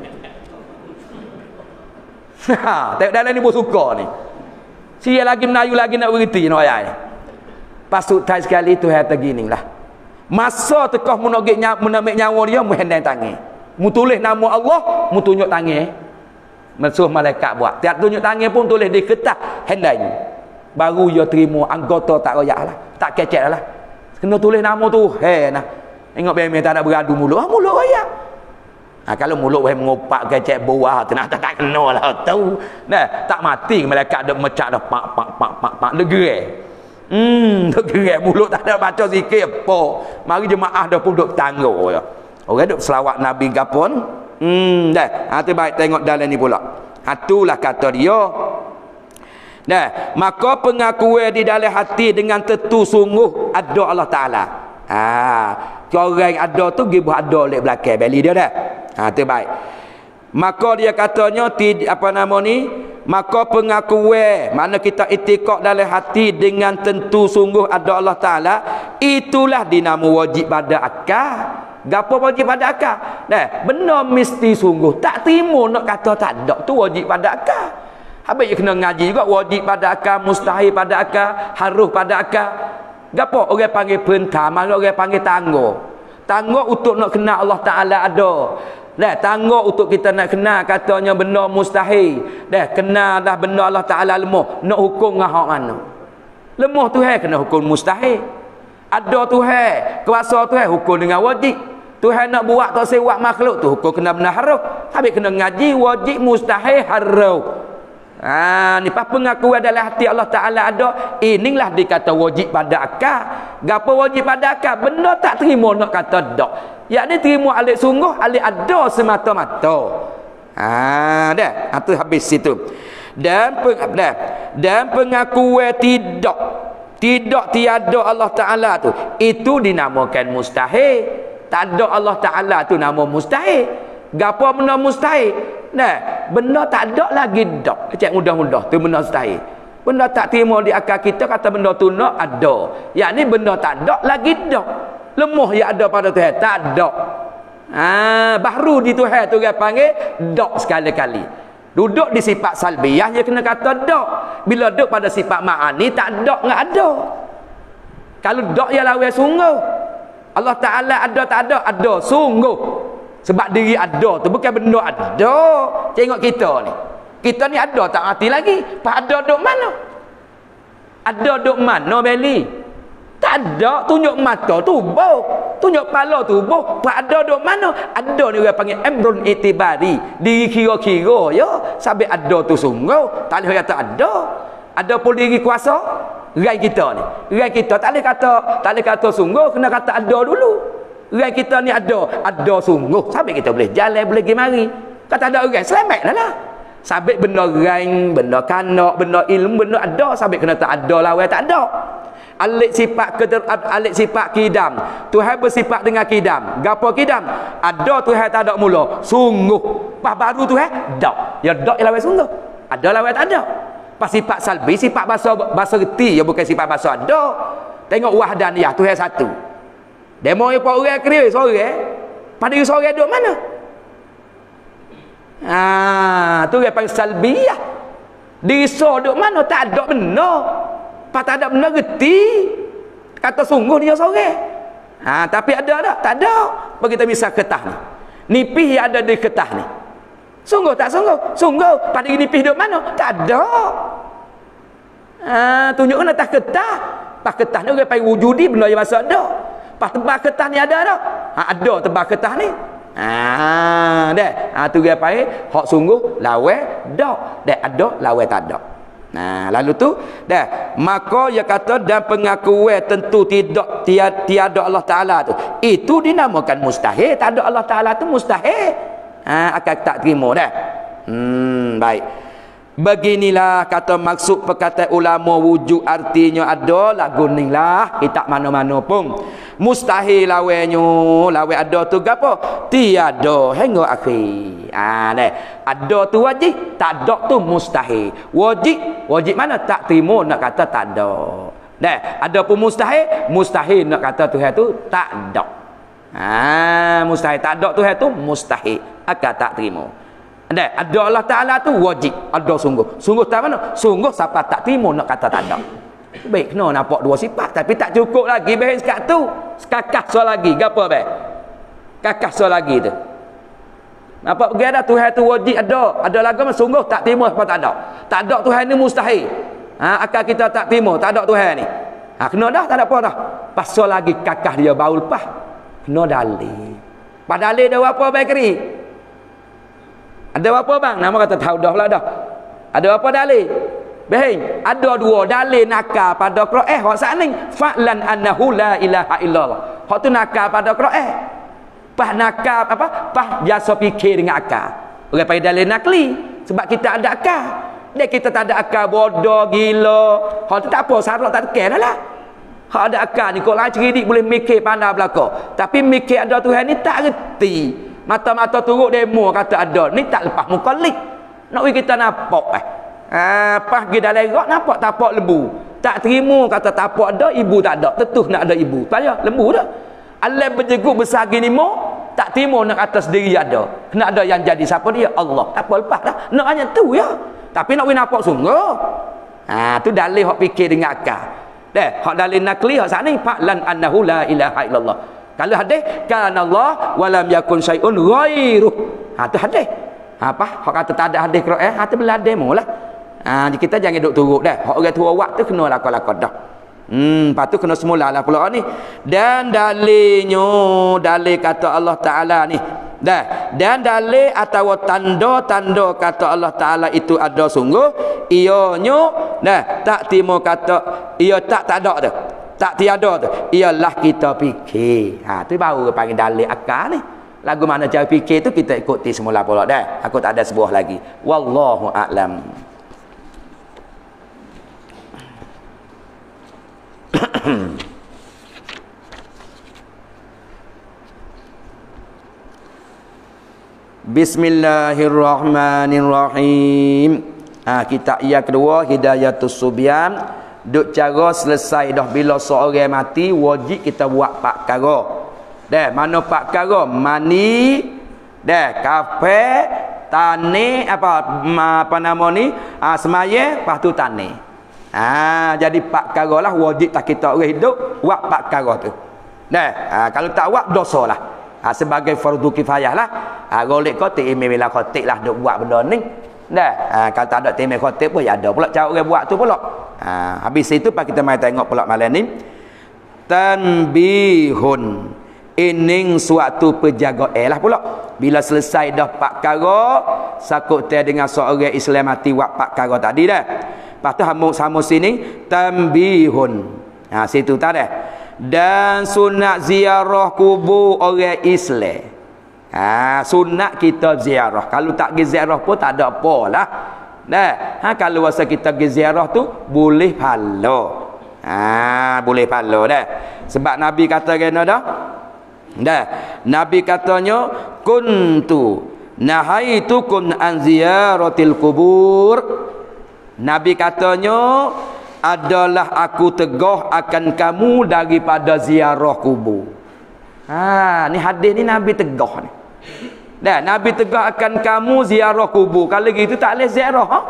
ha tengok dalam ni bos suka ni sia lagi Melayu lagi nak berhenti nak ayat ni pasut tai sekali tu hai tegini lah masa tekah munogik menamik nyawa dia mu hendang tangan mu tulis nama Allah mu tunjuk tangan mensuh malaikat buat tiap tunjuk tangan pun tulis di kertas hendang baru dia terima anggota tak royak lah tak kecek lah kena tulis nama tu he nah tengok biar tak nak beradu mulut ah mulut royak ha, kalau mulut weh mengopak kecek buah tak tak kena lah tahu nah tak mati malaikat dak mecak dah pak pak pak pak pak legere hmm legere mulut tak ada baca zikir apa mari jemaah dah pun duk tangguh ya orang duk selawat nabi gapon hmm dah ha tu baik tengok dalam ni pula ha itulah kata dia. Nah, maka pengakuan di dalam hati dengan tentu sungguh ada Allah Taala. Ah, orang ada tu pergi buat ada lek belakang beli dia dah. Ha tu baik. Maka dia katanya apa nama ni? Maka pengakuan mana kita itikad dalam hati dengan tentu sungguh ada Allah Taala, itulah dinama wajib pada akal. Gapo wajib pada akal? Nah, benar mesti sungguh. Tak terima nak kata tak ada tu wajib pada akal. Habis kena ngaji juga wajib pada akal, mustahil pada akal, harus pada akal. Gapo orang panggil perintah, mana orang panggil tangguh. Tangguh untuk nak kenal Allah Taala ada. Dah tangguh untuk kita nak kenal katanya benda mustahil. Dah kenal dah benda Allah Taala lemah, nak hukum dengan hak mana? Lemah Tuhan kena hukum mustahil. Ada Tuhan, kuasa Tuhan hukum dengan wajib. Tuhan nak buat tak sewak makhluk tu hukum kena benar harus. Habis kena ngaji wajib mustahil harus. Ha, ni pas pengakuan dalam hati Allah Taala ada, inilah dikata wajib pada akal. Gapo wajib pada akal? Benda tak terima nak kata dak. Yakni terima alik sungguh, alik ada semata-mata. Ha, dah. Ha tu habis situ. Dan peng, dah. Dan pengakuan tidak tidak tiada Allah Taala tu, itu dinamakan mustahil. Tak ada Allah Taala tu nama mustahil. Gapo benda mustahil? Nah, benda tak ada lagi dak. Cek mudah-mudah tu benda mustahil. Benda tak terima di akal kita kata benda tu nak ada. Yakni benda tak ada lagi dak. Lemah yang ada pada Tuhan tak ada. Ah, baru di Tuhan tu dia panggil dak sekali-kali. Duduk di sifat salbiyah dia kena kata dak. Bila duduk pada sifat ma'ani tak dak enggak ada. Kalau dak ya lawan sungguh. Allah Taala ada tak ada? Ada sungguh. Sebab diri ada tu bukan benda ada. Tengok kita ni. Kita ni ada tak mati lagi. Pak ada duk mana? Ada duk mana beli? Tak ada. Tunjuk mata tubuh. Tunjuk kepala tubuh. Pak ada duk mana? Ada ni orang panggil embrun itibari. Diri kira-kira ya. Sampai ada tu sungguh. Tak boleh kata ada. Ada pun diri kuasa. Rai kita ni. Rai kita tak boleh kata, tak boleh kata sungguh, kena kata ada dulu. Rai kita ni ada, ada sungguh. Sampai kita boleh jalan, boleh pergi mari. Kata ada rai, selamat dah lah. Sampai benda rai, benda kanak, benda ilmu, benda ada. Sampai kena tak ada lawan tak ada. Alik sifat keter, alik sifat kidam. Tuhan bersifat dengan kidam. Gapo kidam? Ada Tuhan tak ada mula. Sungguh. Pas baru Tuhan, dak. Ya dak lawan sungguh. Ada lawan tak ada. Pas sifat salbi, sifat bahasa bahasa reti, ya bukan sifat bahasa ada. Tengok wahdaniyah, Tuhan satu. Demo yang pak orang kira sore, pada sore duk mana? Ah, tu dia panggil salbiyah. Diri so duk mana? Tak ada benar. Pas tak ada benar reti. Kata sungguh dia sore. Ah, tapi ada tak? Tak ada. Bagi kita misal ketah ni. Nipih yang ada di ketah ni. Sungguh tak sungguh? Sungguh. Pada nipih duk mana? Tak ada. Ah, tunjukkan atas ketah. Pas ketah ni orang panggil wujudi, benda yang masuk ada. Pas tebal ketah ni ada tak? Ha, ada tebal ketah ni. Ah, dah. Ah, tu dia panggil hak sungguh lawan dak. Dak ada lawan tak ada. Nah, lalu tu dah. Maka dia kata dan pengakuan tentu tidak tiada, tiada Allah Taala tu. Itu dinamakan mustahil. Tak ada Allah Taala tu mustahil. Ha, akan tak terima dah. Hmm, baik. Beginilah kata maksud perkataan ulama wujud artinya ada lagu ni lah. Kita mana-mana pun. Mustahil lawannya. Lawan ada tu gapo? Tiada hingga akhir. Ah, dah. Ada tu wajib, tak ada tu mustahil. Wajib, wajib mana tak terima nak kata tak ada. Dah, ada pun mustahil, mustahil nak kata Tuhan tu tak ada. Ah, mustahil tak ada Tuhan tu mustahil. Akan tak terima. Ada, ada Allah Ta'ala tu wajib. Ada sungguh. Sungguh tak mana? Sungguh siapa tak terima nak kata tak ada. Baik, kena nampak dua sifat. Tapi tak cukup lagi. Baik sekat tu. Kakak soal lagi. Gapa baik? Kakak soal lagi tu. Nampak pergi ada Tuhan tu wajib ada. Ada lagu mana? Sungguh tak terima siapa tak ada. Tak ada Tuhan ni mustahil. Ha, akan kita tak terima. Tak ada Tuhan ni. Ha, kena dah. Tak ada apa dah. Pasal lagi kakak dia baru lepas. Kena dalil. Pada dalil dia apa baik kiri? Ada apa bang? Nama kata tahu dah pula dah. Ada apa dalil? Baik, ada dua dalil nakal pada Quran. Eh, hak saning fa'lan annahu la ilaha illallah. Hak tu nakal pada Quran. Pas nakal apa? Pas biasa fikir dengan akal. Orang panggil dalil nakli sebab kita ada akal. Dia kita tak ada akal bodoh gila. Hak tu tak apa, syarat tak tekan lah. Hak ada akal ni kau lain cerdik boleh mikir pandai belaka. Tapi mikir ada Tuhan ni tak reti. Mata-mata turut demo kata ada. Ni tak lepas mukallid. Nak pergi kita nampak eh. Ah, pas pergi dalam rak nampak tapak lembu. Tak terima kata tapak ada, ibu tak ada. Tentu nak ada ibu. Payah lembu dah. Allah berjegut besar gini mo, tak terima nak kata sendiri ada. Kena ada yang jadi siapa dia? Allah. Tak apa lepas dah. Nak hanya tu ya. Tapi nak pergi nampak sungguh. Ah, tu dalil hak fikir dengan akal. Dah, hak dalil nakli hak sana fa'lan annahu la ilaha illallah. Kalau hadis kana Allah walam yakun syai'un ghairuh. Ha tu hadis. Ha apa? Hak kata tak ada hadis Quran, ha tu belah demo lah. Ha kita jangan duk turut dah. Hak orang tua waktu kena lakon-lakon dah. Hmm, lepas tu kena semulalah pula ni. Dan dalilnya, dalil kata Allah Taala ni. Dah, dan dalil atau tanda-tanda kata Allah Taala itu ada sungguh, ianya dah tak timo kata ia tak tak ada tu. Tak tiada tu. Ialah kita fikir. Ha tu baru panggil dalil akal ni. Lagu mana cara fikir tu kita ikuti semula pula dah. Aku tak ada sebuah lagi. Wallahu a'lam. Bismillahirrahmanirrahim. Ha kita yang kedua Hidayatus Subyan. Duk cara selesai dah bila seorang mati wajib kita buat pak perkara. Dah mana pak perkara? Mani, dah kafe, tani apa apa nama ni? Ah semaya, lepas tu tani. Ah jadi pak perkara lah wajib tak kita orang hidup buat pak perkara tu. Dah, ah, kalau tak buat dosa lah. Ha, sebagai fardu kifayah lah. Ha, golek khatib imam bila khatib lah duk buat benda ni. Dah. Ha, kalau tak ada imam khatib pun ya ada pula cara orang buat tu pula. Ha, habis itu pak kita mai tengok pula malam ni. Tanbihun. Ining suatu penjagaan lah pula. Bila selesai dah pak perkara, sakut teh dengan seorang Islam mati buat pak perkara tadi dah. Lepas tu hamu sama sini tanbihun. Ha, situ tak dah. Dan sunat ziarah kubur orang Islam. Ha, sunat kita ziarah. Kalau tak pergi ziarah pun tak ada apalah. Dah. Ha, kalau masa kita pergi ziarah tu boleh pahala. Ha, boleh pahala dah. Sebab Nabi kata kena dah. Dah. Nabi katanya kuntu nahaitukum an ziyaratil kubur. Nabi katanya adalah aku tegah akan kamu daripada ziarah kubur. Ha, ni hadis ni Nabi tegah ni. Dah, Nabi tegah akan kamu ziarah kubur. Kalau gitu tak boleh ziarah. Ha?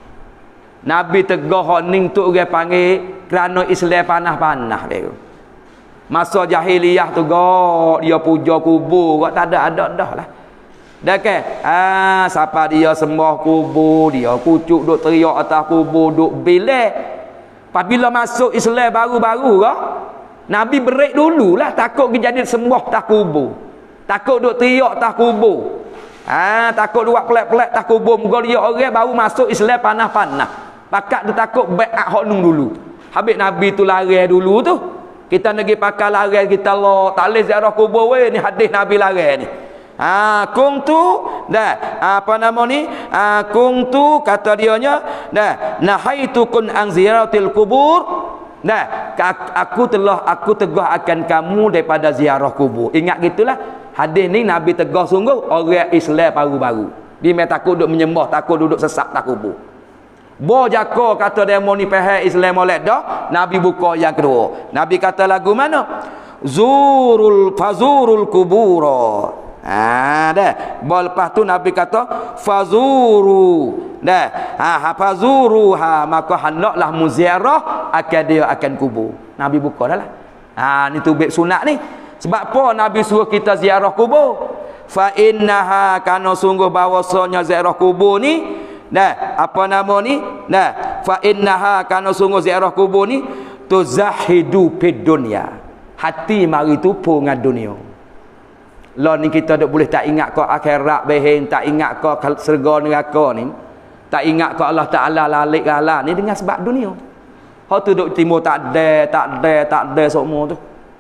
Nabi tegah ning tu orang panggil kerana Islam panah-panah dia. Masa jahiliyah tu gak dia puja kubur, gak tak ada ada dah lah. Dah ke? Ah, siapa dia sembah kubur, dia kucuk duk teriak atas kubur, duk bilik. Apabila masuk Islam baru-baru gak, Nabi break dululah, takut kejadian sembah atas kubur. Takut duk teriak atas kubur. Ah, takut buat pelik-pelik atas kubur, muka dia orang baru masuk Islam panah-panah. Pakat dia takut baik hak nun dulu. Habis Nabi tu lari dulu tu. Kita nak pergi pakai lari kita Allah, tak boleh ziarah kubur weh, ni hadis Nabi lari ni. Ha, kung tu dah apa nama ni? Ha, kung tu kata dianya dah nahaitukum an ziyaratil kubur. Dah, aku telah aku tegah akan kamu daripada ziarah kubur. Ingat gitulah. Hadis ni Nabi tegah sungguh orang Islam baru-baru. Dia memang takut duduk menyembah, takut duduk sesak tak kubur. Bo jako kata demo ni pihak Islam molek dah, Nabi buka yang kedua. Nabi kata lagu mana? Zurul fazurul kubura. Ha dah. Bo lepas tu Nabi kata fazuru. Dah. Ha, ha fazuru ha maka hendaklah muziarah akan dia akan kubur. Nabi buka dah lah. Ha ni tu bait sunat ni. Sebab apa Nabi suruh kita ziarah kubur? Fa innaha kana sungguh bahwasanya ziarah kubur ni dah apa nama ni dah fa innaha kana sungguh ziarah kubur ni tuzahidu fid dunya. Hati mari tupu dengan dunia. Lah ni kita tak boleh tak ingat kau akhirat behin, tak ingat kau syurga neraka ni, tak ingat kau Allah Taala lalik gala ni dengan sebab dunia. Hak tu duk timur tak ada, tak ada, tak ada semua tu.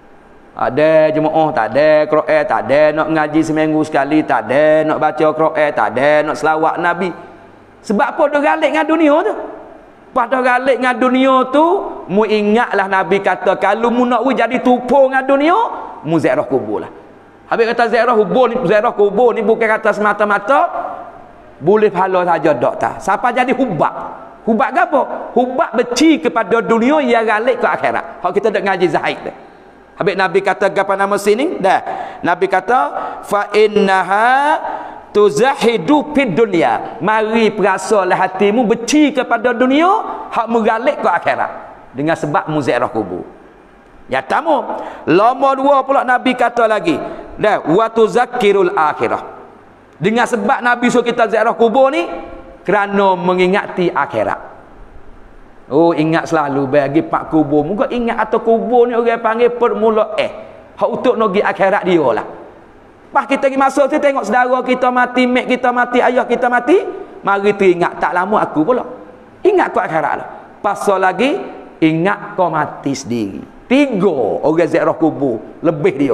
Ada jemaah tak ada, Quran tak ada, nak ngaji seminggu sekali tak ada, nak baca Quran tak ada, nak selawat Nabi. Sebab apa dia galik dengan dunia tu? Pada galik dengan dunia tu, mu ingatlah Nabi kata kalau mu nak jadi tupu dengan dunia, mu ziarah kubur lah. Habis kata ziarah kubur ni, ziarah kubur ni bukan kata semata-mata boleh pahala saja dak tak. Siapa jadi hubak? Hubak ke apa? Hubak benci kepada dunia yang galik ke akhirat. Hak kita dak ngaji Zahid dah. Habis Nabi kata apa nama sini? Dah. Nabi kata fa innaha tuzahidu fid dunya. Mari perasalah hatimu benci kepada dunia, hak menggalik ke akhirat dengan sebab muziarah kubur. Ya tamu. Lama dua pula Nabi kata lagi, dah wa tuzakkirul akhirah. Dengan sebab Nabi suruh kita ziarah kubur ni kerana mengingati akhirat. Oh, ingat selalu bagi pak kubur. Muka ingat atau kubur ni orang panggil permula eh. Hak untuk nak pergi akhirat dia lah. Pas kita pergi masuk tu tengok saudara kita mati, mak kita mati, ayah kita mati, mari teringat tak lama aku pula. Ingat kau akhirat lah. Pasal lagi ingat kau mati sendiri. Tiga orang ziarah kubur lebih dia.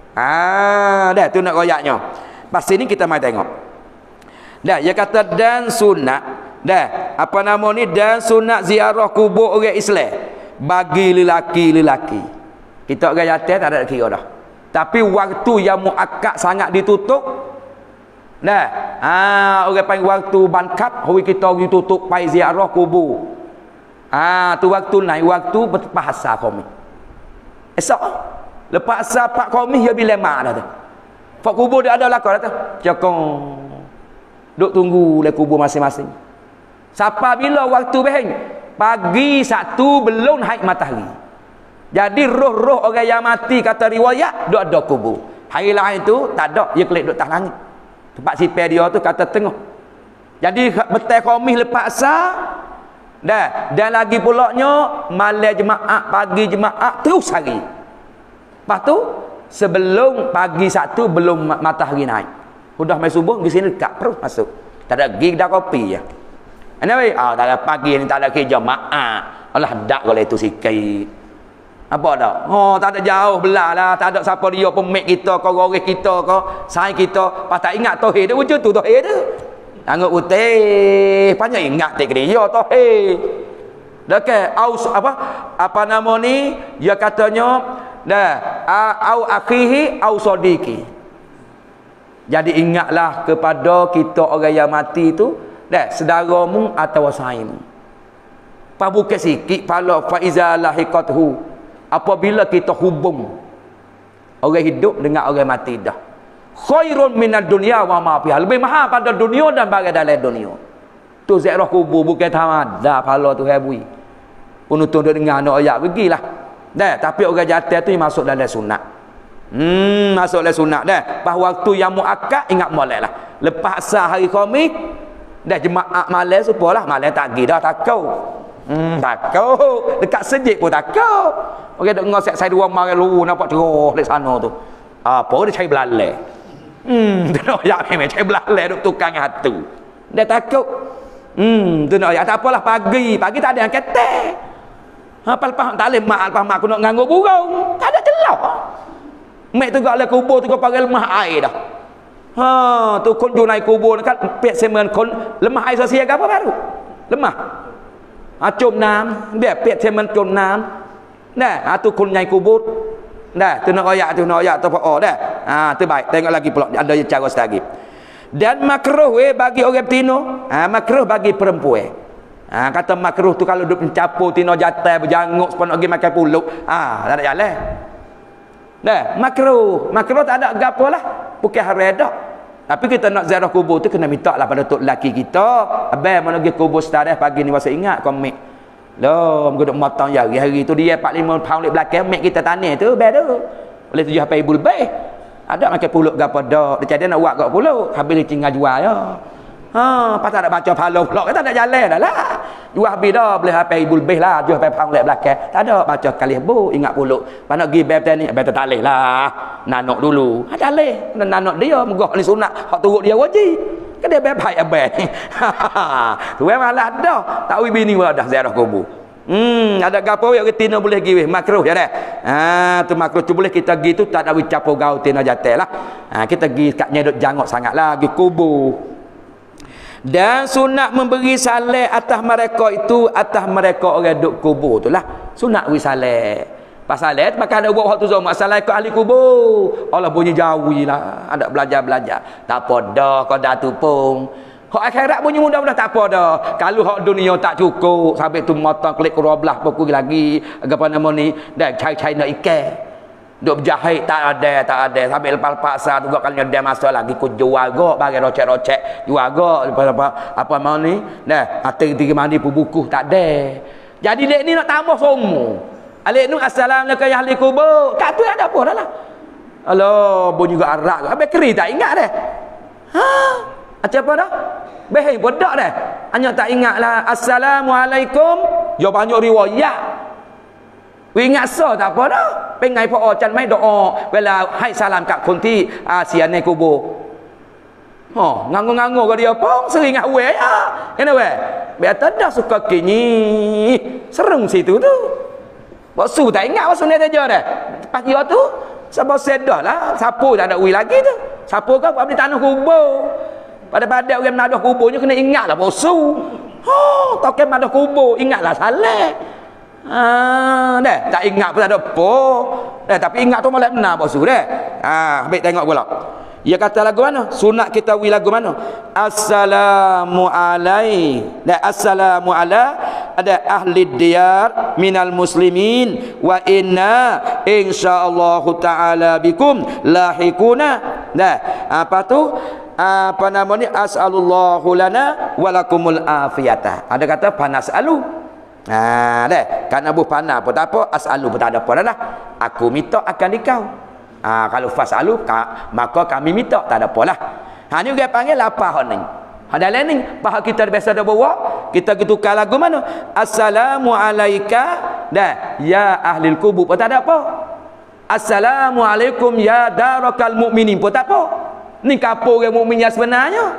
Ah, dah tu nak royaknya. Pas sini kita mai tengok. Dah, dia kata dan sunat. Dah, apa nama ni? Dan sunat ziarah kubur orang Islam bagi lelaki-lelaki. Kita orang jatuh tak ada kira dah. Tapi waktu yang muakkad sangat ditutup. Dah. Ah, orang panggil waktu bankat, hari kita pergi tutup pai ziarah kubur. Ah, tu waktu naik waktu berlepas asar kami. Esok lepas asar pak kami dia bila mak dah tu. Pak kubur dia ada lakar dah tu. Cakong. Duk tunggu le kubur masing-masing. Siapa bila waktu beheng? Pagi satu belum haid matahari. Jadi roh-roh orang yang mati kata riwayat duk ada kubur. Hari lain tu tak ada, dia kelip duduk atas langit. Tempat sipir dia tu kata tengah. Jadi betul khamis lepas asar dah, dan lagi pulaknya malam jemaah, pagi jemaah terus hari. Lepas tu sebelum pagi satu belum matahari naik. Sudah mai subuh di sini dekat terus masuk. Tak ada gig dah kopi ya. Anyway, ah tak ada pagi ni tak ada kerja jemaah. Allah dak kalau itu sikit. Apa dak? Oh, tak ada jauh belah lah, tak ada siapa dia pemik kita ke orang kita ke, saing kita, pas tak ingat tauhid dia wujud tu tauhid tu. Anggap putih, panjang ingat tak dia tauhid. Dekat aus apa? Apa nama ni? Dia katanya dah au akhihi au sadiqi. Jadi ingatlah kepada kita orang yang mati tu, dah saudaramu atau saimu. Pa bukan sikit pala fa iza lahiqathu. Apabila kita hubung orang hidup dengan orang mati dah. Khairun minad dunya wa ma fiha. Lebih mahal pada dunia dan barang dalam dunia. Tu ziarah kubur bukan tamada pala tu habui. Penonton duk dengar nak ayat pergilah. Dah, tapi orang jatuh tu masuk dalam sunat. Hmm, masuk dalam sunat dah. Pas waktu yang muakkad ingat molek lah. Lepas asar hari Khamis dah jemaah malam supalah, malam tak pergi dah takut. Hmm, takut. Dekat sejik pun takut. Orang duk ngosek saya dua malam lu nampak cerah di sana tu. Apa dia cari belalai. Hmm, tu nak ayat memang cari belalai duk tukang hatu. Dia takut. Hmm, tu nak ayat tak apalah pagi, pagi tak ada yang ketek. Ha, lepas tak boleh mak, lepas mak aku nak nganggur burung. Tak ada celah. Mek tu gak le kubur tu kau panggil lemah air dah. Ha, tu kon ju naik kubur kan pek semen kon lemah air sia apa baru? Lemah. Ha, jom nam, dia pek semen jom nam. Nah, ha, tu kon nyai kubur. Dah, tu nak ayat tu nak ayat tu apa dah. Ha, tu baik. Tengok lagi pula ada cara lagi. Dan makruh we bagi orang betina, ha, makruh bagi perempuan. Ha, kata makruh tu kalau duk mencapur tino jatai berjanguk sepon pergi makan puluk, ah tak ada jalan. Dah, makruh. Makruh tak ada gapo lah. Bukan haram dak. Tapi kita nak ziarah kubur tu kena minta lah pada tok lelaki kita. Abang mana pergi kubur setareh pagi ni masa ingat komik. Loh, muka duk motong jari hari tu dia empat puluh lima pound lek belakang mek kita tanah tu bel tu. Boleh tujuh apa ibu lebih. Ada makan puluk gapo dak. Dia cakap nak buat gak puluk, habis dia tinggal jual ya. Ha, pasal tak baca pala pula kita tak jalan dah lah. Jual habis dah boleh apa ibu lebih lah, jual apa pound lek belakang. Tak ada baca kali bu ingat puluk. Pas nak pergi bab ni, bab tak leh lah. Nanok dulu. Ha tak leh. Nanok dia megah ni sunat, hak turut dia wajib. Kan dia bab baik abang. Tu malah dah. Tak wi bini pula dah ziarah kubur. Hmm, ada gapo yang tina boleh pergi makruh ya dah. Ha, tu makruh tu boleh kita pergi tu tak ada wi capo gau tina jatel lah. Ha, kita pergi kat nyedok jangok sangatlah pergi kubur. Dan sunat memberi saleh atas mereka itu, atas mereka orang duk kubur tu lah. Sunat wi saleh. Pasal saleh maka ada buat waktu zaman assalamualaikum ahli kubur. Allah bunyi jauh lah. Ada belajar-belajar. Tak apa dah kau dah tu pun. Hak akhirat bunyi mudah-mudah tak apa dah. Kalau hak dunia tak cukup sampai tu motong klik kurablah pokok lagi apa nama ni dan cai-cai nak ikan. Duk berjahit tak ada, tak ada. Sampai lepas-lepas asar tu kalau dia masuk lagi ku jual gak bagi rocek-rocek. Jual gak apa apa mau ni. Nah, hati-hati mandi pu buku tak ada. Jadi lek ni nak tambah semua. Alik nu assalamualaikum ya ahli kubur. Tak tu ada apa dah lah. Alah, bunyi gak arak. Habis keri tak ingat dah. Ha? Macam apa dah? Behing bodak dah. Hanya tak ingatlah assalamualaikum. Yo banyak riwayat. We ingat so tak apa dah. Pengai po oh chan mai doa wala hai salam katคนที่ Asiaใน kubur. Oh, nganggo-nganggo ke dia pun sering ingat we ya. Kenapa? Biar tak dah suka kini. Serung situ tu. Bosu tak ingat bosu ni saja dah. Pas dia tu siapa sedah lah. Sapu tak ada we lagi tu. Sapu ke buat di tanah kubur. Pada-pada orang menadah kuburnya kena ingatlah bosu. Oh, token menadah kubur ingatlah salah. Ah, dah tak ingat pun tak ada apa. Dah tapi ingat tu malah benar bosu dah. Ah, ambil tengok pula. Dia kata lagu mana? Sunat kita wi lagu mana? Assalamu alai. Dah assalamu ala ada ahli diyar minal muslimin wa inna insyaallah taala bikum lahiquna. Dah, apa tu? Apa nama ni? As'alullahu lana walakumul afiyata. Ada kata panas alu. Ha dah, kan abu panah pun tak apa, as'alu pun tak ada apa dah. Aku minta akan dikau. Ha, kalau fasalu maka kami minta, tak ada apalah. Ha ni dia panggil lapar ni. Ha dalam ni pahak kita biasa dah bawa, kita gitu tukar lagu mana? Assalamu alayka dah ya ahlil kubur pun tak ada apa. Assalamu alaikum ya darakal mukminin pun tak apa. Ni kapur orang mukmin yang sebenarnya.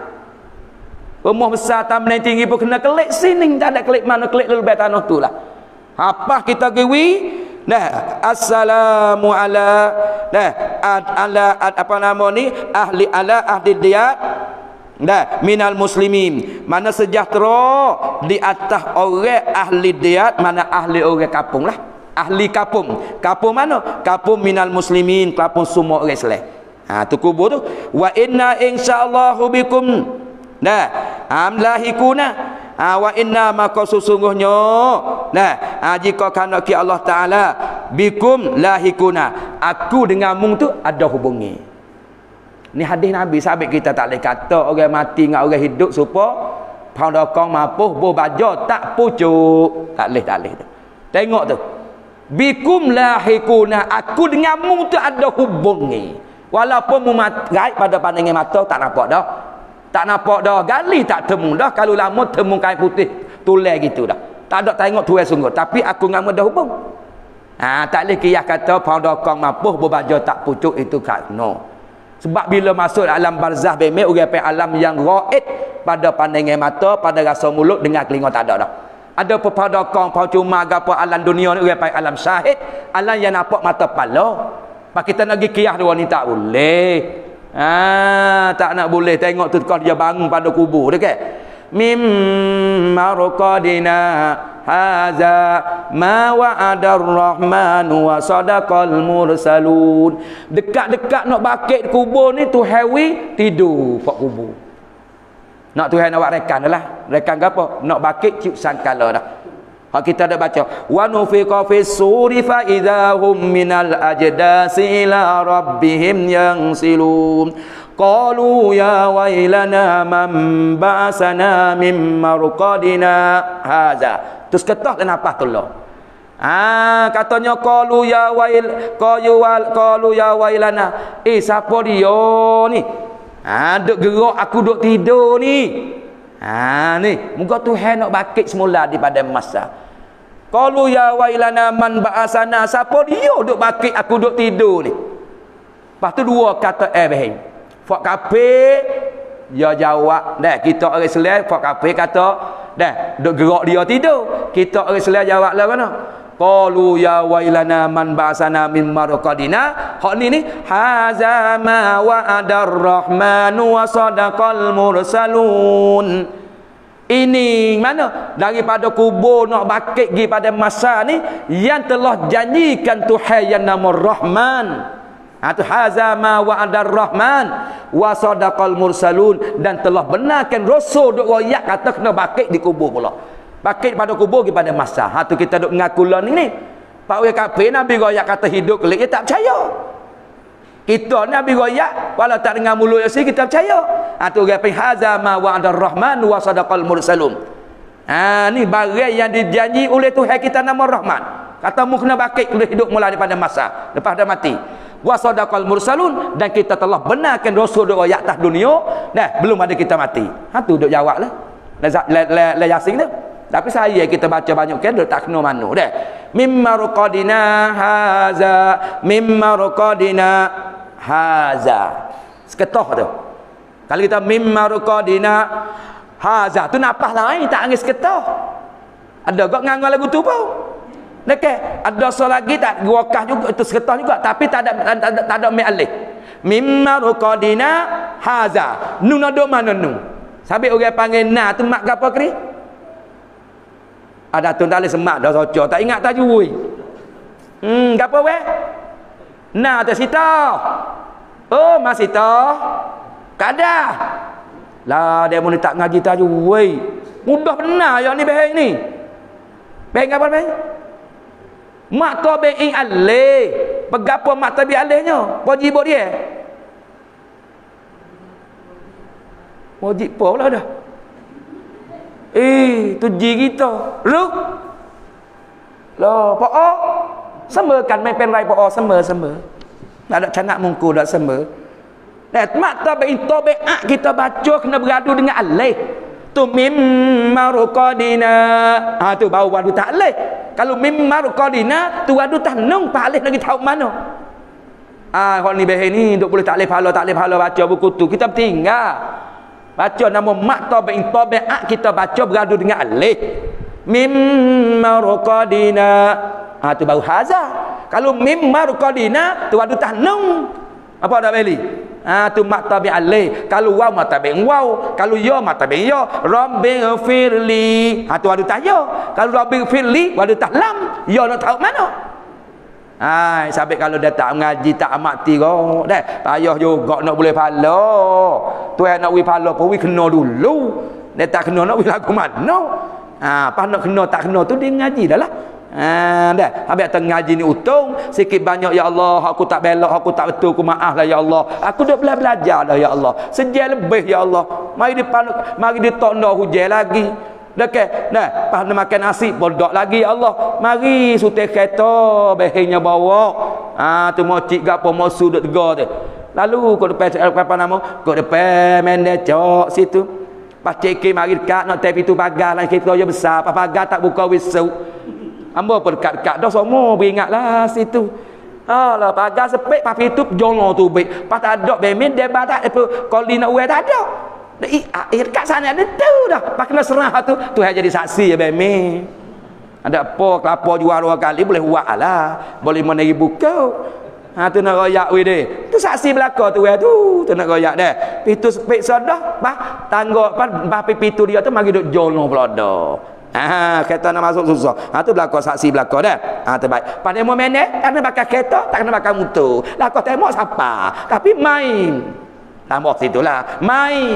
Rumah besar tamnen tinggi pun kena klik sini, tak ada klik mana, klik lebih tanah tu lah. Apa kita giwi? Nah, assalamu ala nah ad, ala ad, apa nama ni ahli ala ahli diyat nah minal muslimin, mana sejahtera di atas orang ahli diyat, mana ahli orang kampung lah, ahli kampung. Kampung mana? Kampung minal muslimin, kampung semua orang Islam. Ha tu kubur tu. Wa inna insyaallahu bikum nah amlahikuna. Ha, wa inna maka sesungguhnya nah ha, jika kanak ki Allah Ta'ala bikum lahikuna, aku dengan mung tu ada hubungi. Ni hadis Nabi, sahabat kita tak boleh kata orang mati dengan orang hidup supaya paudakong mapuh bo baja tak pucuk, tak boleh, tak boleh tu. Tengok tu, bikum lahikuna, aku dengan mung tu ada hubungi, walaupun mu gaib pada pandangan mata tak nampak dah. Tak nampak dah, gali tak temu dah. Kalau lama temu kain putih tulis gitu dah. Tak ada tengok tuai sungguh, tapi aku ngamu dah hubung. Ha, tak boleh kiyah kata paudakong mapuh berbaju tak pucuk itu kat no. Sebab bila masuk alam barzah beme orang pe alam yang ghaib pada pandangan mata, pada rasa mulut, dengar telinga tak ada dah. Ada paudakong pau cuma gapo alam dunia ni orang pe alam syahid, alam yang nampak mata pala. Pak kita nak pergi kiyah dua ni tak boleh. Ah, tak nak boleh tengok tu kalau dia bangun pada kubur dekat. Mim marqadina haza ma wa'ada ar-rahman wa sadaqal mursalun. Dekat-dekat nak bakit kubur ni tu hewi tidur pak kubur. Nak Tuhan nak buat rekan dah. Rekan apa? Nak bakit ciut sangkala dah. Hak kita ada baca wa nufiqa fis suri fa idahum minal ajdasi ila rabbihim yansilun qalu ya wailana man ba'asana min marqadina haza. Terus ketah dan apa tu lo? Ah katanya qalu ya wail qayu wal qalu ya wailana. Eh siapa dia ni? Ah duk gerak aku duk tidur ni. Ah ni muka Tuhan nak bakit semula di pada masa. Qalu ya wailana man ba'asana, siapa dia duk bakit aku duk tidur ni? Lepas tu dua kata eh behing. Fak kafir dia jawab dah, kita orang Islam fak kafir kata dah duk gerak dia tidur. Kita orang Islam jawab lah mana? Qalu ya wailana man ba'asana min marqadina. Hak ni ni haza ma wa'adar rahmanu wa sadaqal mursalun. Ini mana daripada kubur nak bakit pergi pada masa ni yang telah janjikan Tuhan yang nama Rahman. Ha tu haza ma wa'adar rahman wa sadaqal mursalun, dan telah benarkan rasul duk royak kata kena bakit di kubur pula. Bakit pada kubur pergi pada masa. Ha tu kita duk mengaku lah ni ni. Pak orang kafir Nabi royak kata hidup kelik dia tak percaya. Kita Nabi royak walau tak dengar mulut Yasin kita percaya. Ha tu orang panggil haza ma wa'adar rahman wa sadaqal mursalun. Ha ni barang yang dijanji oleh Tuhan kita nama Rahman. Kata mu kena bakit kena hidup mula daripada masa lepas dah mati. Wa sadaqal mursalun, dan kita telah benarkan rasul duk royak atas dunia dah belum ada kita mati. Ha tu duk jawablah. La la Yasin tu. Tapi saya kita baca banyak kan duk tak kena mano dah. Mimma raqadina haza mimma raqadina haza. Seketoh tu. Kalau kita mimma raqadina haza tu napas lain tak angin seketoh. Ada gak nganggo lagu tu pun. Dekat ada so lagi tak wakah juga itu seketoh juga tapi tak ada tak ada, tak ada mi alif. Mimma raqadina haza. Nu nado mana nu? Sabik orang panggil na tu mak gapo kri? Ada tu dalih semak dah soco tak ingat tajwid. Hmm gapo weh? Na tu sita. Oh masih tah. Kadah. Lah dia mun tak ngaji tajwid. Mudah benar yang ni beheng ni. Beheng apa beheng? Mak tabi'i alih. Pegapo mak tabi'i alihnya? Wajib dia. Wajib apa pula dah? Eh, tu ji kita. Ruk. Loh, po sama kan main pen rai po sama sama. Tak ada canak mungku dak semba. Nah, mak tabi'in tabi'at kita baca kena beradu dengan alih. Tu mimma ruqadina. Ha tu bau wadu tak alih. Kalau mimma ruqadina tu wadu tak nung pak alih lagi tahu mana. Ah hok ni beheh ni duk boleh tak alih pahala tak alih pahala baca buku tu kita tinggal. Baca nama mak tabi'in tabi'at kita baca beradu dengan alih. Mimma ruqadina. Ha tu bau haza. Kalau mimma ruqadina tu wadu tak nung. Apa dak beli? Ah tu mak tabi alih. Kalau waw mak tabi waw, kalau ya mak tabi ya. Rabbighfirli. Ha tu ada tanya. Kalau Rabbighfirli ada tahlam, ya nak tahu mana? Ai sampai kalau dah tak mengaji tak amati kau. Dah payah juga nak boleh pahala. Tuan nak wi pahala pun wi kena dulu. Dia tak kena nak wi lagu mana? Ah pas nak kena tak kena tu dia ngaji dah lah. Ha dah habis tengah ngaji ni untung sikit banyak ya Allah aku tak belok aku tak betul aku maaf lah ya Allah aku dah belajar belajar dah ya Allah sejak lebih ya Allah mari dipanuk mari ditokno hujan lagi dekat nah pas nak makan nasi boldok lagi ya Allah mari sutai kereta behenya bawa ha tu mocik gapo mau sudut tegar tu lalu kau depan apa nama kau depan mendek cok situ pas cek mari dekat nak tepi tu pagar lah kita je besar pas pagar tak buka wisu. Hamba pun dekat-dekat dah semua beringatlah situ. Alah pagar sepik papi tu jolong tu baik. Pas tak ada bemin dia batak apa kali nak uai tak ada. Air kat sana ada tu dah. Pas kena serah tu tu jadi saksi ya bemin. Ada apa kelapa jual dua kali boleh buatlah. Boleh mana buka. Ha tu nak royak we deh. Tu saksi belaka tu we tu. Tu nak royak dah. Pitu sepik sodah bah tangga pas pipi tu dia tu mari duk jolong pula dah. Ah, kereta nak masuk susah. Ha tu belakang saksi belakang dah. Ha terbaik. Pada mu menek kena bakar kereta, tak kena bakar motor. Lah kau tengok siapa? Tapi main. Tambah situlah, main.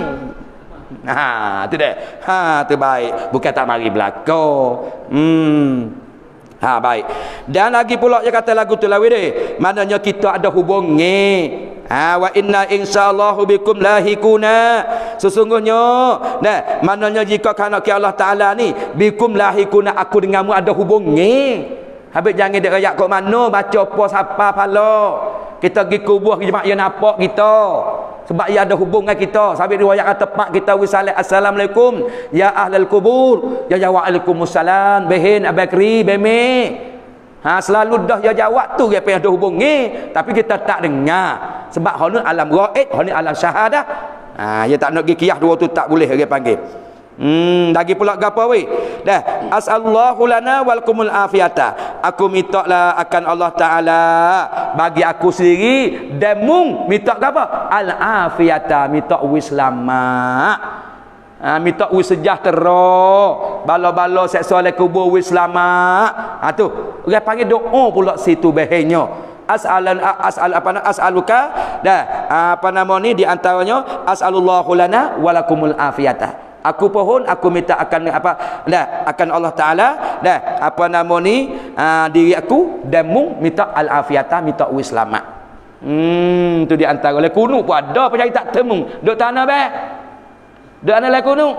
Ha tu dah. Ha terbaik. Bukan tak mari belakang. Hmm. Ha baik. Dan lagi pula dia kata lagu tu lawi deh. Maknanya kita ada hubungi. Ha wa inna insyaallahu bikum lahikuna. Sesungguhnya nah maknanya jika kerana ke Allah Taala ni bikum lahikuna aku denganmu ada hubungi. Habis jangan dia rayak kat mana baca apa siapa pala. Kita pergi kubur jemaah yang nampak kita. Sebab ia ada hubungan kita. Sampai riwayat kata pak kita wisalat assalamualaikum ya ahlal kubur ya waalaikumsalam behin abakri beme. Ha selalu dah dia jawab tu dia ada hubungi tapi kita tak dengar. Sebab hanu alam gaib, hanu alam syahadah. Ha dia tak nak pergi kiyah dua tu tak boleh dia panggil. Hmm lagi pula gapo we? Dah asallahu lana wal kumul afiyata. Aku mintalah akan Allah Taala bagi aku sendiri dan mung minta gapo? Al afiyata minta wis selamat. Ha, minta wis sejahtera bala-bala seksual kubur wis selamat. Ha tu orang panggil doa pula situ bahenya as'alan as'al apa nama as'aluka dah apa nama ni di antaranya as'alullahu lana walakumul afiyata. Aku pohon aku minta akan apa dah akan Allah Taala dah apa nama ni aa, diri aku dan mung minta al afiyata minta wis selamat. Hmm tu di antara le kunut pun ada apa jadi tak temu duk tanah be. Duk ana lagu nu.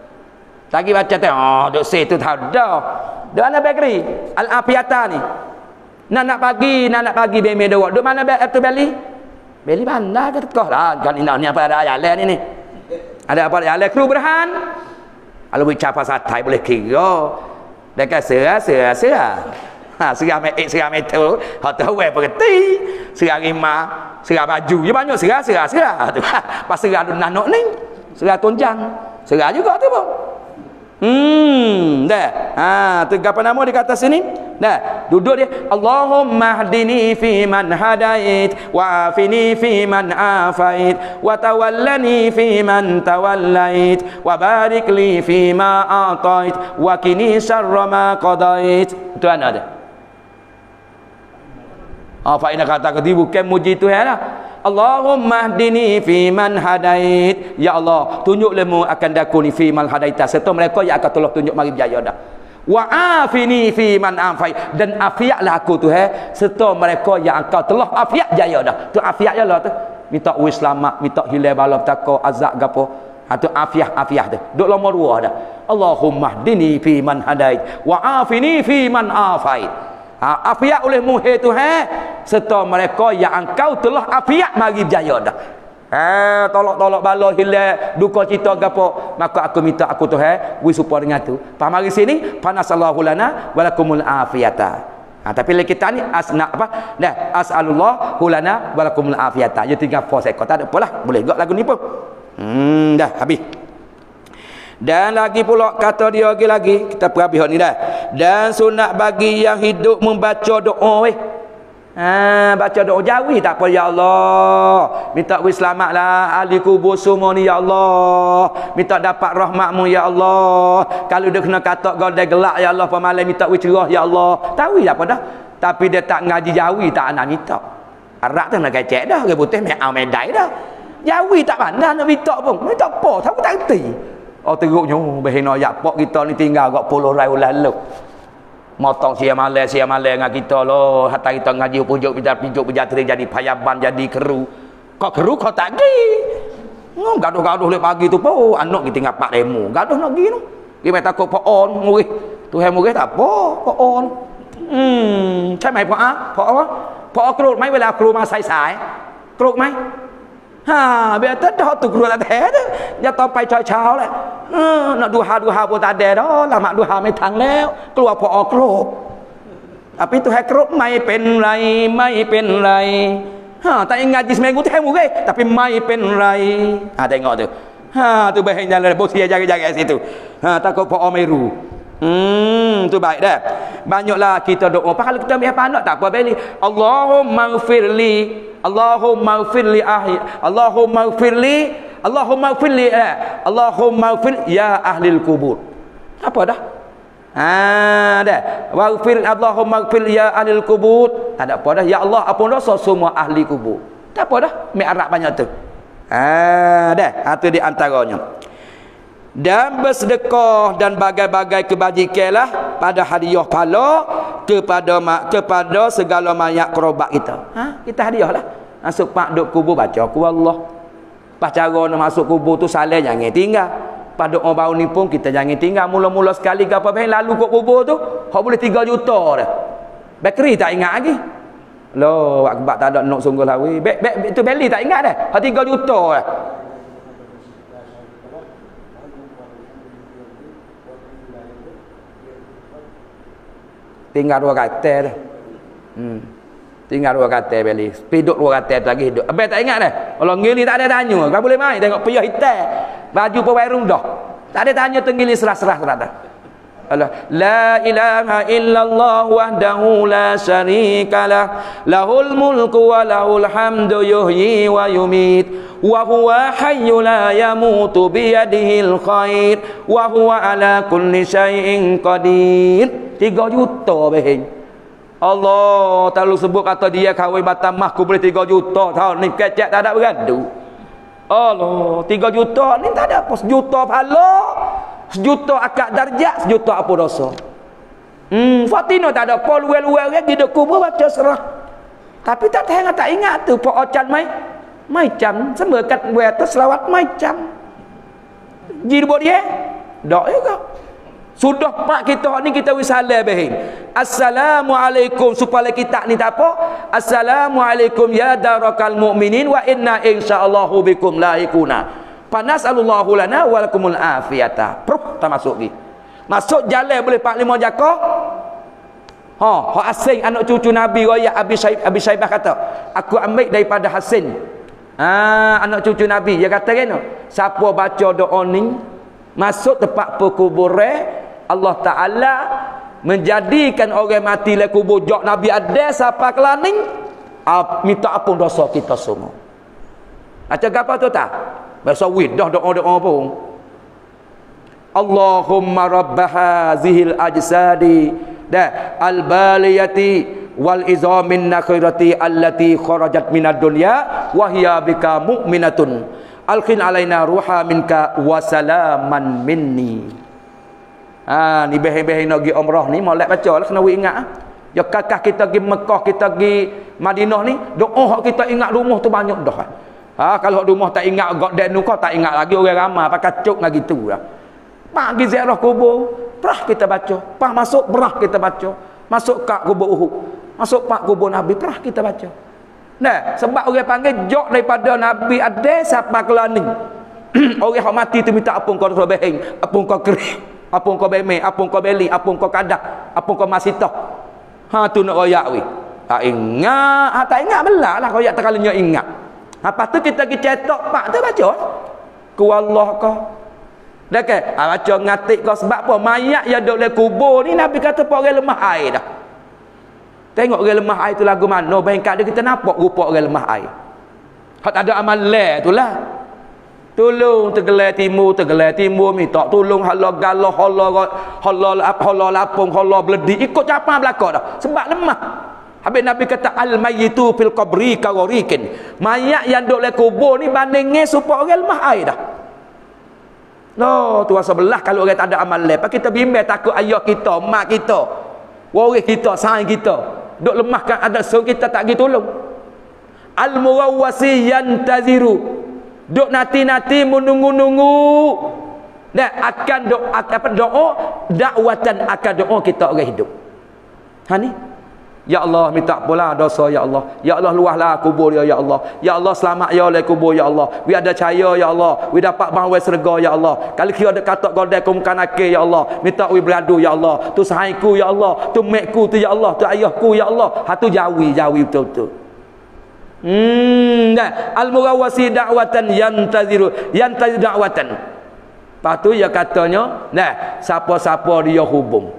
Lagi baca tu, oh duk say tu tahu dah. Duk ana bakery, al-afiyata ni. Nak nak pagi, nak nak pagi beme dawak. Duk mana bek tu beli? Beli bandar ke tekah lah. Kan ini ni apa ada ayat ni ni. Ada apa ayat kru berhan. Kalau bicara pasal Thai boleh kira. Dekat serah serah serah. Ha serah mek serah meter, hak tahu apa keti. Serah rimah, serah baju. Dia banyak serah serah serah tu. Pas serah nanok ni. Serah tunjang. Serah juga tu pun. Hmm, dah. Ha, tu apa nama di kata sini? Dah. Duduk dia. Allahumma hdini fi man hadait wa afini fi man afait wa tawallani fi man tawallait wa barik li fi ma atait wa qini syarra ma qadait. Itu ana ada. Apa ini kata ketiga bukan muji Tuhan lah. Allahumma hdini fi man hadait. Ya Allah, tunjuklah mu akan daku ni fi man hadaita serta mereka yang akan tolong tunjuk mari berjaya dah. Wa afini fi man afai dan afiatlah aku Tuhan serta mereka yang akan telah afiat jaya dah. Tu afiat je lah tu. Minta wis selamat, minta hilang bala petaka, azab gapo. Ha tu afiat afiat tu. Duk lama dua dah. Allahumma hdini fi man hadait wa afini fi man afai. Ha, afiat oleh muhir Tuhan serta mereka yang engkau telah afiat mari berjaya dah. Eh, tolak-tolak bala hilang duka cita gapo, maka aku minta aku Tuhan wi supaya dengan tu. Pas mari sini panasallahu lana walakumul afiyata. Ha, tapi lagi kita ni asna apa? Dah asalullah hulana walakumul afiyata. Dia tinggal four ekor tak ada apalah. Boleh gak lagu ni pun. Hmm, dah habis. Dan lagi pula kata dia lagi lagi kita perhabis ni dah. Dan sunat bagi yang hidup membaca doa weh. Ha, baca doa jawi tak apa ya Allah. Minta we selamatlah ahli kubur semua ni ya Allah. Minta dapat rahmat-Mu ya Allah. Kalau dia kena katak godai gelak ya Allah pemalam minta we cerah ya Allah. Tahu apa dah. Tapi dia tak ngaji jawi tak nak minta. Arak tu nak kecek dah, ke putih mai au medai dah. Jawi tak pandai nak minta pun. Minta apa? Tahu tak reti. Oh teruknya behina yak pok kita ni tinggal gak puluh rai lalu. Motong sia malai sia malai dengan kita loh. Hatta kita ngaji pujuk bijar pijuk bijatri jadi payaban jadi keru. Kok keru kau tak gi. Ngom gaduh-gaduh le pagi tu po anak kita tinggal pak demo. Gaduh nak gi tu. Gi mai takut po on murih. Tuhan murih tak apa po on. Hmm, ใช่ไหม po a? Po apa? Po ครูไหมเวลาครูมาสายๆครูไหม Ha, biar tak dah tu keluar dah dah. Dia tahu pai ช้าๆแหละเออnak duha duha pun tak ada dah. Lama duhaไม่ทันแล้วกลัวพอครบ Tapi tu haiครบไม่เป็นไรไม่เป็นไร Ha, tak ingat ngaji seminggu tu hai murid tapi mai pen rai. Ha tengok tu. Ha tu baik jalan bosia jaga-jaga situ. Ha takut po meru. Hmm tu baik dah. Banyaklah kita doa. Kalau kita ambil apa nak tak apa beli. Allahumma ighfirli Allahumma ighfirli ahli Allahumma ighfirli Allahumma ighfirli eh. Allahumma ighfir ya ahlil kubur. Apa dah? Ha dah. Wa ighfir Allahumma ighfir ya ahlil kubur. Tak ada apa dah. Ya Allah ampun dosa semua ahli kubur. Tak apa dah. Mi Arab banyak tu. Ha dah. Ha tu di antaranya. Dan bersedekah dan bagai-bagai kebajikanlah pada hadiah pahala kepada kepada segala mayat kerabat kita. Ha, kita hadiahlah. Masuk pak duk kubur baca ku Allah. Pas cara nak masuk kubur tu salah jangan tinggal. Pada orang baru ni pun kita jangan tinggal mula-mula sekali ke apa lalu kat kubur tu, hak boleh tiga juta dah. Bakri tak ingat lagi. Loh, akbar tak ada nak sungguh lawi. Bek bek itu beli tak ingat dah. Hak tiga juta dah. Tinggal dua kata dah. Hmm. Tinggal dua kata beli. Piduk dua kata lagi hidup. Abang tak ingat dah. Kalau ngili tak ada tanya. Kau boleh main tengok piyah hitam. Baju pewarung dah. Tak ada tanya tenggili serah-serah dah. Allah. La ilaha illallah wahdahu la syarikalah. Lahul mulku wa lahul hamdu yuhyi wa yumit. Wa huwa hayyu la yamutu biyadihil khair. Wa huwa ala kulli syai'in qadir. Tiga juta behing. Allah terlalu sebut kata dia kahwin batamah aku boleh tiga juta tahun ni kecek tak ada beradu. Allah tiga juta ni tak ada apa sejuta pahala, sejuta akad darjat, sejuta apa dosa. Hmm Fatina tak ada apa luar-luar lagi duk kubur baca serah. Tapi tak tengok tak ingat tu pak ocan mai. Mai jam semua kat buat tu selawat mai jam. Ji buat dia. Dak juga. Sudah pak kita ni kita wisalah behing. Assalamualaikum supaya kita ni tak apa. Assalamualaikum ya darakal mu'minin wa inna insyaallahu bikum lahiquna. Panasallahu lana wa lakumul afiyata. Pruk tak masuk lagi. Masuk jalan boleh empat lima jaka. Ha, hak asing anak cucu Nabi royak Abi Saib Abi Saibah kata, aku ambil daripada Hasan. Ha, anak cucu Nabi dia kata kan, siapa baca doa ni masuk tempat perkuburan Allah Ta'ala menjadikan orang mati le kubur jok Nabi ada siapa kelaning uh, minta ampun dosa kita semua. Macam apa tu tak? Bahasa widah doa-doa pun. Allahumma rabb hazihil ajsadi da albaliyati wal izamin nakhirati allati kharajat minad dunya wa hiya bika mu'minatun alqin alaina ruha minka wa salaman minni. Ha ni beheng-beheng nak pergi umrah ni molek baca lah kena ingat ah. Ya kakak kita pergi Mekah, kita pergi Madinah ni, doa hak kita ingat rumah tu banyak dah kan. Ha kalau rumah tak ingat god dan kau tak ingat lagi orang ramai pakai cuk lagi tu lah. Pagi ziarah kubur, prah kita baca. Pas masuk berah kita baca. Masuk kat kubur Uhud. Masuk pak kubur Nabi pernah kita baca. Nah, sebab orang panggil jok daripada Nabi ada siapa kelani. Orang yang mati tu minta apun kau sobehing, apun kau kering, apun kau beme, apun kau beli, apun kau kadak, apun kau masitah. Ha tu nak royak we. Tak ingat, ha, tak ingat belah lah royak terkalanya ingat. Lepas tu kita pergi cetak pak tu baca. Ku Allah kau. Dah ke? Ha, baca ngatik kau sebab apa? Mayat yang duduk dalam kubur ni Nabi kata pak orang lemah air dah. Tengok orang lemah air tu lagu mana? Bengkak dia kita nampak rupa orang lemah air. Hak tak ada amal le itulah. Tolong tergelar timur, tergelar timur minta tolong hala galah, hala hala hala lapung, hala beledi ikut capang belaka dah. Sebab lemah. Habis Nabi kata al-mayyitu fil qabri kawarikin. Mayat yang duduk dalam kubur ni bandingnya supaya orang lemah air dah. No, tu sebelah kalau orang tak ada amal le. Pak kita bimbang takut ayah kita, mak kita, waris kita, sayang kita. Duk lemahkan ada so kita tak pergi tolong. Al-murawwasi yantaziru. Duk nanti-nanti menunggu-nunggu. Dan akan doa apa doa dakwatan akan doa kita orang hidup. Ha ni. Ya Allah minta pula dosa ya Allah. Ya Allah luahlah kubur ya ya Allah. Ya Allah selamat ya oleh kubur ya Allah. We ada cahaya ya Allah. We dapat bangwai syurga ya Allah. Kalau kira ada kata godai ku mukan akil ya Allah. Minta we beradu ya Allah. Tu sahaiku ya Allah. Tu mekku tu ya Allah. Tu ayahku ya Allah. Ha tu jawi jawi betul-betul. Hmm dah al-murawwasi da'watan yantaziru yantazir da'watan. Lepas tu ya katanya, nah siapa-siapa dia hubung.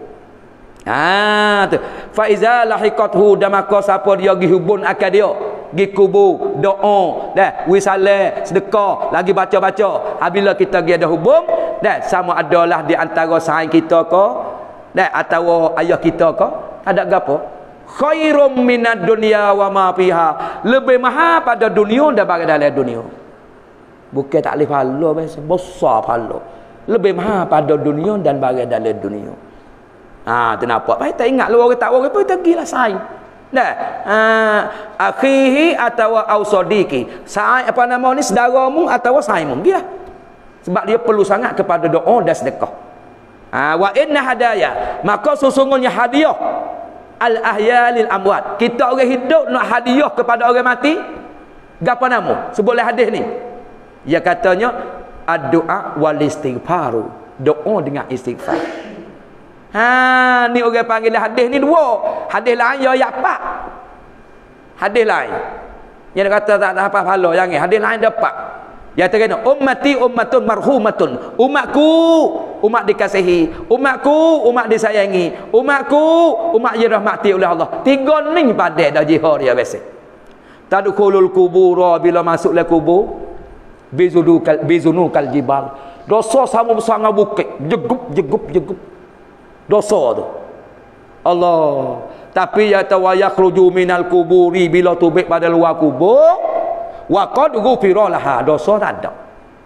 Ah tu fa iza lahiqathu damaka siapa dia gi hubun akan dia gi kubur doa dah wisale sedekah lagi baca-baca apabila kita gi ada hubung dah sama adalah di antara sahabat kita ke dah atau ayah kita ke ada gapo khairum minad dunya wa ma fiha lebih mahal pada dunia dan bagi dalam dunia bukan tak boleh pahala biasa besar pahala lebih mahal pada dunia dan bagi dalam dunia. Ah, tu nampak. Baik tak ingat lu orang tak orang pun kita gilah sai. Dah. Ah, akhihi atau ausodiki. Sai apa nama ni saudaramu atau saimu. Gilah. Sebab dia perlu sangat kepada doa dan sedekah. Ah, wa inna hadaya. Maka sesungguhnya hadiah al ahya lil amwat. Kita orang hidup nak hadiah kepada orang mati. Gapo nama? Sebutlah hadis ni. Dia katanya ad-du'a wal istighfaru. Doa dengan istighfar. Ha, ni orang panggil hadis ni dua. Hadis lain ya yapak. Hadis lain. Yang dia kata tak ada apa pahala jangan. Hadis lain dapat. Ya terkena ummati ummatun marhumatun. Umatku umat dikasihi. Umatku umat disayangi. Umatku umat dirahmati oleh Allah. Tiga ni pada dah jihad dia biasa. Tadkhulul kubura bila masuk le kubur bizunukal bizunukal jibal. Dosa sama besar dengan bukit. Jegup jegup jegup. Dosa tu Allah. Tapi ya tawayakhruju minal kuburi bila tubik pada luar kubur wa qad ghufira laha. Dosa tak ada.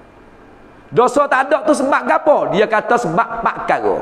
Dosa tak ada tu sebab apa? Dia kata sebab empat perkara.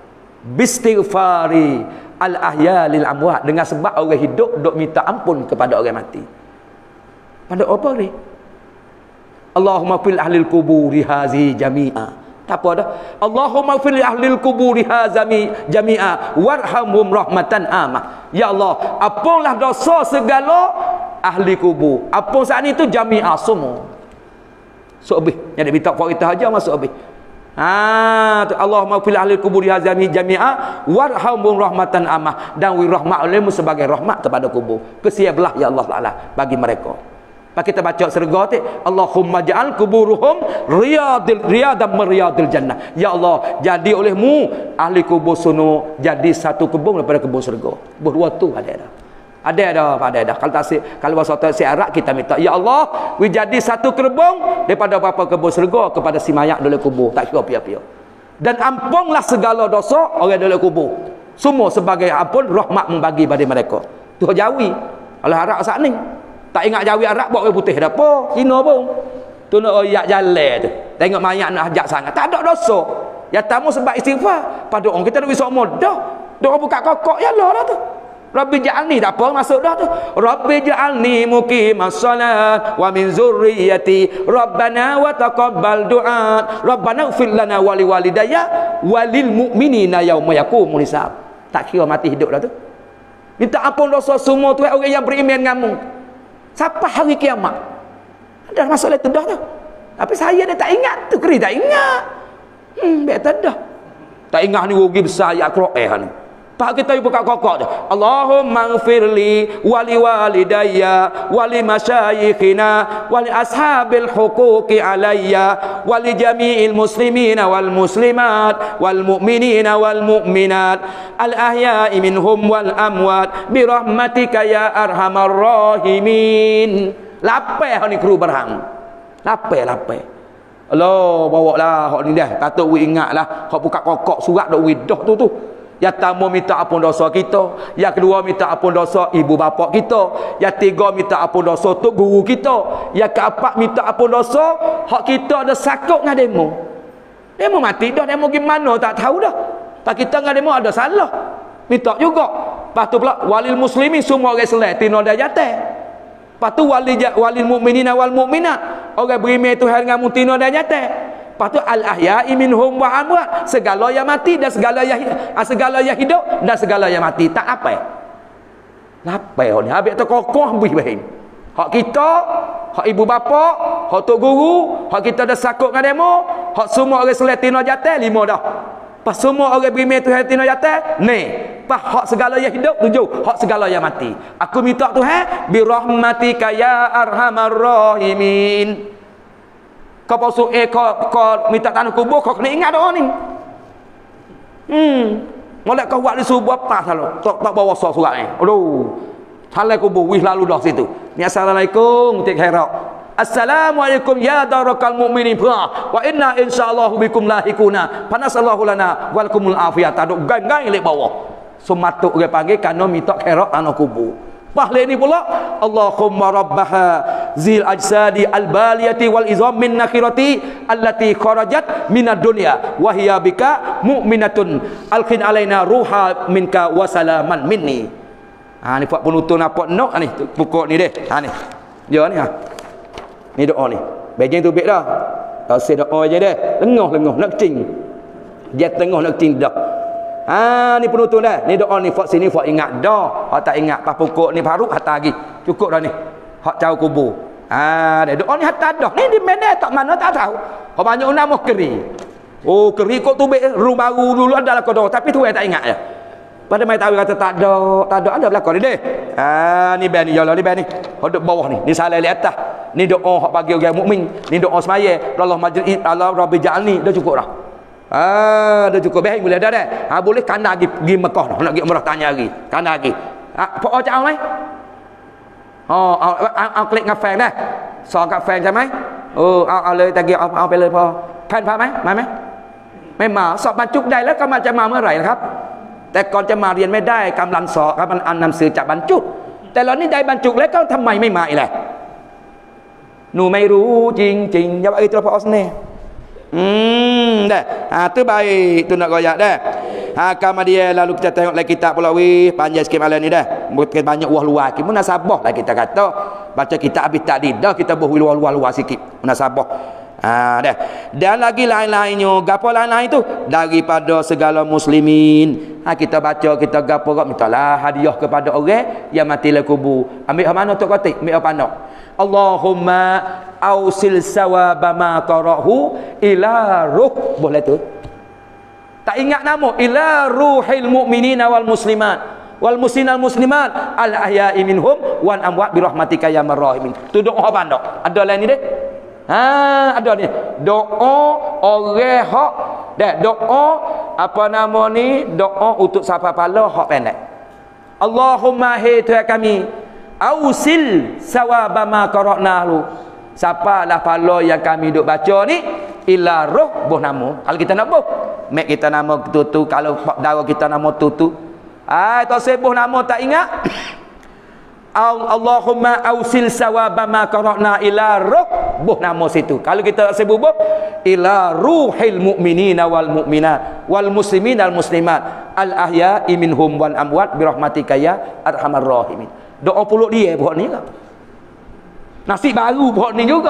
Bistighfari al ahya lil amwat, dengan sebab orang hidup dok minta ampun kepada orang mati. Pada apa ni? Allahumma fil ahlil kuburi hazi jami'a. Tak apa dah. Allahumma fil ahlil kuburi hazami jami'a warhamhum rahmatan amah. Ya Allah, apalah dosa segala ahli kubur. Apa saat ni tu jami'a semua. So habis. Yang dia minta kita aja masuk habis. Ha, Allahumma fil ahlil kuburi hazami jami'a warhamhum rahmatan amah, dan wi rahmat olehmu sebagai rahmat kepada kubur. Kesiaplah ya Allah Taala bagi mereka. Pak kita baca serga tu Allahumma ja'al kuburuhum riyadil riyadam riyadil jannah. Ya Allah, jadi olehmu ahli kubur sono jadi satu kebun daripada kebun syurga. Berdua tu ada dah. Ada dah, ada dah. Kalau tak kalau bahasa tak Arab kita minta ya Allah, we jadi satu kebun daripada apa kebun syurga kepada si mayat dalam kubur. Tak kira pia-pia. Dan ampunlah segala dosa orang dalam kubur. Semua sebagai ampun rahmat membagi pada mereka. Tu jawi. Kalau Arab saat ni tak ingat jawi Arab buat orang putih dah apa? Cina pun. Tu nak royak jalan tu. Tengok mayat nak hajat sangat. Tak ada dosa. Ya tamu sebab istighfar. Pada orang kita dah bisa mudah. Dia buka kokok ya lah dah tu. Rabbi ja'alni tak apa masuk dah tu. Rabbi ja'alni muqimas salat wa min zurriyyati. Rabbana wa taqabbal du'a. Rabbana ighfir lana wa liwalidayya walil mu'minina yauma yaqumul hisab. Tak kira mati hidup dah tu. Minta ampun dosa semua Tuhan orang yang beriman denganmu. Sampai hari kiamat. Ada masalah itu dah tu. Tapi saya dah tak ingat tu, keri tak ingat. Hmm, betul dah. Tak ingat ni rugi besar ayat Quran ni. Pak kita buka kokok dah. Allahumma ighfirli wali walidayya wali masyayikhina wali ashabil huquqi alayya wali jami'il muslimina wal muslimat wal mu'minina wal mu'minat al ahya'i minhum wal amwat bi rahmatika ya arhamar rahimin. Lapai hak ni kru berhang. Lapai lapai. Allah bawa lah hak ni dah. Kata we ingatlah hak buka kokok surat dak we dah tu tu. Yang pertama minta ampun dosa kita, yang kedua minta ampun dosa ibu bapa kita, yang tiga minta ampun dosa tok guru kita, yang keempat minta ampun dosa hak kita ada sakut dengan demo. Demo mati dah, demo gimana tak tahu dah. Tak kita dengan demo ada salah. Minta juga. Lepas tu pula walil muslimin semua orang Islam tino dah jatuh. Lepas tu wali walil mukminina wal mukminat orang beriman Tuhan dengan mutino dah jatuh. Lepas tu al-ahya'i minhum wa amwat, segala yang mati dan segala yang segala yang hidup dan segala yang mati. Tak apa. Lapai ni habis tu kokoh habis baik. Hak kita, hak ibu bapa, hak tok guru, hak kita dah sakut dengan demo, hak semua orang Selestina jatuh lima dah. Pas semua orang beriman Tuhan Selestina jatuh, ni. Pas hak segala yang hidup tujuh, hak segala yang mati. Aku minta Tuhan bi rahmatika ya arhamar rahimin. Kau pasuk eh kau, kau minta tanah kubur kau kena ingat doa ni. Hmm. Molek kau buat di subuh apa selalu. Tak tak bawa surat ni. Aduh. Halai kubur wih lalu dah situ. Ni assalamualaikum tik khairat. Assalamualaikum ya darakal mukminin. Wa inna insyaallah bikum lahikuna. Panasallahu lana walakumul afiyat. Taduk gang-gang lek bawah. So matuk orang panggil kerana minta khairat tanah kubur. Pahala ni pula Allahumma rabbaha zil ajsadi albaliyati wal izam min nakhirati allati kharajat minad dunya wa hiya bika mu'minatun alqin alaina ruha minka wa salaman minni. Ha ni buat penutup apa nok ni pokok ni deh. Ha ni. Dia ni ha. Ni doa ni. Bejeng tu baik dah. Tak usah doa je deh. Lengah-lengah nak cing. Dia tengah nak cing dah. Ha ni penutup dah. Ni doa ni fak sini fak ingat dah. Hak tak ingat pas pokok ni baru hatta lagi. Cukup dah ni. Hak jauh kubur. Ha dah doa ni hatta dah. Ni di mana tak mana tak tahu. Hak banyak nama keri. Oh keri kok tu ru baru dulu adalah kau doa tapi tu tak ingat ya. Pada mai tahu kata tak ada, tak ada ada belakang ni deh. Ha ni ben ni jalan ni ben ni. Hak duk bawah ni. Ni salah di atas. Ni doa hak bagi orang mukmin. Ni doa semaya. Allah majlis Allah rabbi ja'alni. Dah cukup dah. Ah, dah cukup baik boleh dah dah. Ha boleh kana pergi pergi Mekah dah. Nak pergi umrah tanya lagi. Kana lagi. Ha pok cak mai. Oh, au klik ngafan dah. So kat fan macam mai. Oh, au au le tagi au au pe le pho. Fan pha mai? Mai mai. ไม่มาสอบบรรจุได้แล้วก็มาจะมาเมื่อไหร่นะครับแต่ก่อนจะมาเรียนไม่ได้กำลังสอบกำลังอ่านหนังสือจากบรรจุแต่เรานี่ได้บรรจุแล้วก็ทำไมไม่มาอีกล่ะหนูไม่รู้จริงๆอย่าว่าitu apa osne hmm dah ha tu baik tu nak royak dah ha kemudian lalu kita tengok lagi kitab pula weh panjang sikit malam ni dah mungkin banyak wah luar kita munasabah lah kita kata baca kitab habis tadi dah kita buh luar luar sikit munasabah ha dah dan lagi lain-lainnya gapo lain-lain tu daripada segala muslimin ha kita baca kita gapo gak mintalah hadiah kepada orang yang mati dalam kubur ambil mana tu kotik ambil apa nak Allahumma ausil sawaba ma qarahu ila ruh boleh tu tak ingat nama ila ruhil mu'minina wal muslimat wal musliminal muslimat al ahya'i minhum wan amwat bi rahmatika ya marhamin tu doa apa ndak ada lain ni deh ha ada ni doa orang hak dah doa apa nama ni doa untuk siapa pala hak pendek Allahumma hai Tuhan kami ausil sawaba ma qara'na lu siapalah pala yang kami duk baca ni ila roh boh nama kalau kita nak boh mek kita nama tutu kalau darah kita nama tutu ah tak sebut nama tak ingat Allahumma ausil sawaba ma qara'na ila ruh buh nama situ kalau kita sebut buh ila ruhil mu'minina wal mu'minat wal muslimin al muslimat al ahya'i minhum wal amwat bi rahmatika ya arhamar rahimin doa puluk dia buat ni lah nasi baru buat ni juga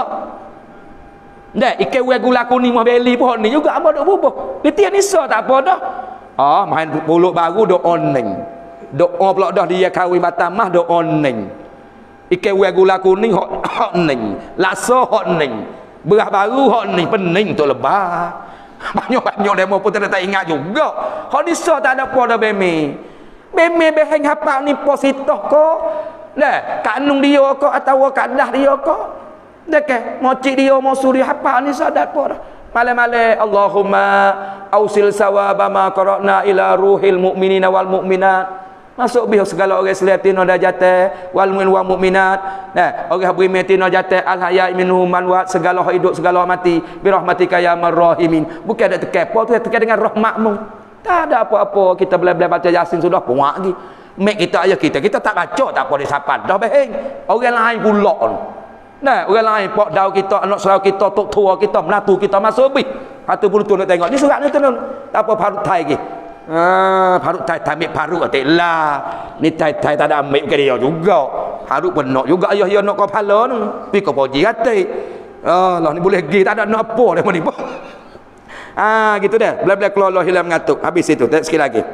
dah ikan we gula kuning mah beli buat ni juga apa dok bubuh dia nisa tak apa dah ah main puluk baru dok oning Doa pula dah dia kahwin batamah doa ning. Ikan wei gula kuning hot hot ning. Laksa hot ning. Beras baru hot ning pening tu lebah. Banyak-banyak demo pun tak ingat juga. Hak ni so tak ada apa dah beme. Beme beheng hafal ni positoh ko. Dah, kanung dia ko atau kadah dia ko. Dah ke, mocik dia mau suri hafal ni so tak apa dah. Malam-malam Allahumma ausil sawaba ma qara'na ila ruhil mu'minina wal mu'minat. Masuk bih segala orang selatin dah jatuh wal mu'min wal mu'minat. Nah, orang beriman tino jatuh al hayya minhum man wa segala hidup segala mati bi rahmatika ya marrahimin. Bukan ada tekepo tu tekan dengan rahmatmu. Tak ada apa-apa kita boleh-boleh baca Yasin sudah puak lagi. Mek kita aja kita kita tak baca tak apa disapan. Dah beheng. Orang lain pula tu. Nah, orang lain pak dau kita, anak saudara kita, tok tua kita, menatu kita masuk bih. Hatu bulu tu nak tengok. Ni surat ni tu. Tak apa parut thai lagi. Ah, parut thai ambil parut tak lah. Ni thai thai tak ada ambil ke dia juga. Parut pun nak juga ayah dia nak kau pala tu. Pi kau poji hati. Ah, lah ni boleh pergi tak ada nak apa dia ni. Ah, gitu dah. Bla-bla keluar hilang mengatuk. Habis itu. Tak sikit lagi.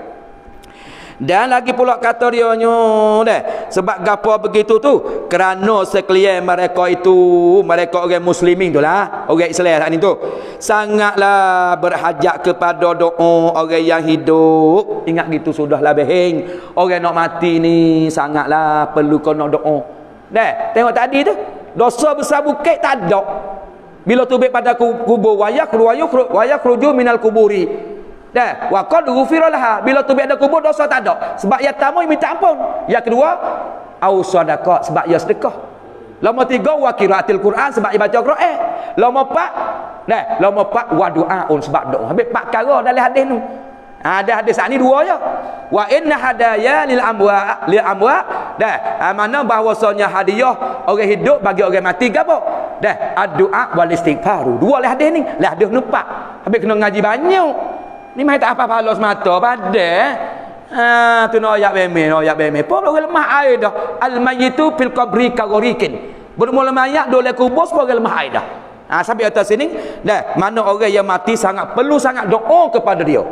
Dan lagi pula kata dia nyo dah sebab gapo begitu tu kerana sekalian mereka itu mereka orang muslimin tu lah orang Islam ni tu sangatlah berhajat kepada doa orang yang hidup. Ingat gitu sudahlah beheng. Orang nak mati ni sangatlah perlu kena doa. Dah tengok tadi tu dosa besar bukit tak ada. Bila tubik pada kubur wayak wayak wayak ruju minal kuburi. Dah, wa qad ghufira laha. Bila tu ada kubur dosa tak ada. Sebab yang pertama minta ampun. Yang kedua, au sedekah sebab ia sedekah. Lama tiga wa qiraatil Quran sebab ia baca Quran. Lama empat, dah, lama empat wa du'aun sebab doa. Habis empat perkara dalam hadis tu. Ada hadis ni dua je. Wa inna hadaya lil amwa lil amwa. Dah, mana bahawasanya hadiah orang hidup bagi orang mati gapo? Dah, ad-du'a wal istighfar. Dua lah hadis ni. Lah hadis empat. Habis kena ngaji banyak. Ni mai tak apa pahala semata pada ha tu no ayak beme no ayak beme pun orang lemah air dah al mayyitu fil qabri kagorikin bermula mayat dole kubur orang lemah air dah ha sampai atas sini dah mana orang yang mati sangat perlu sangat doa kepada dia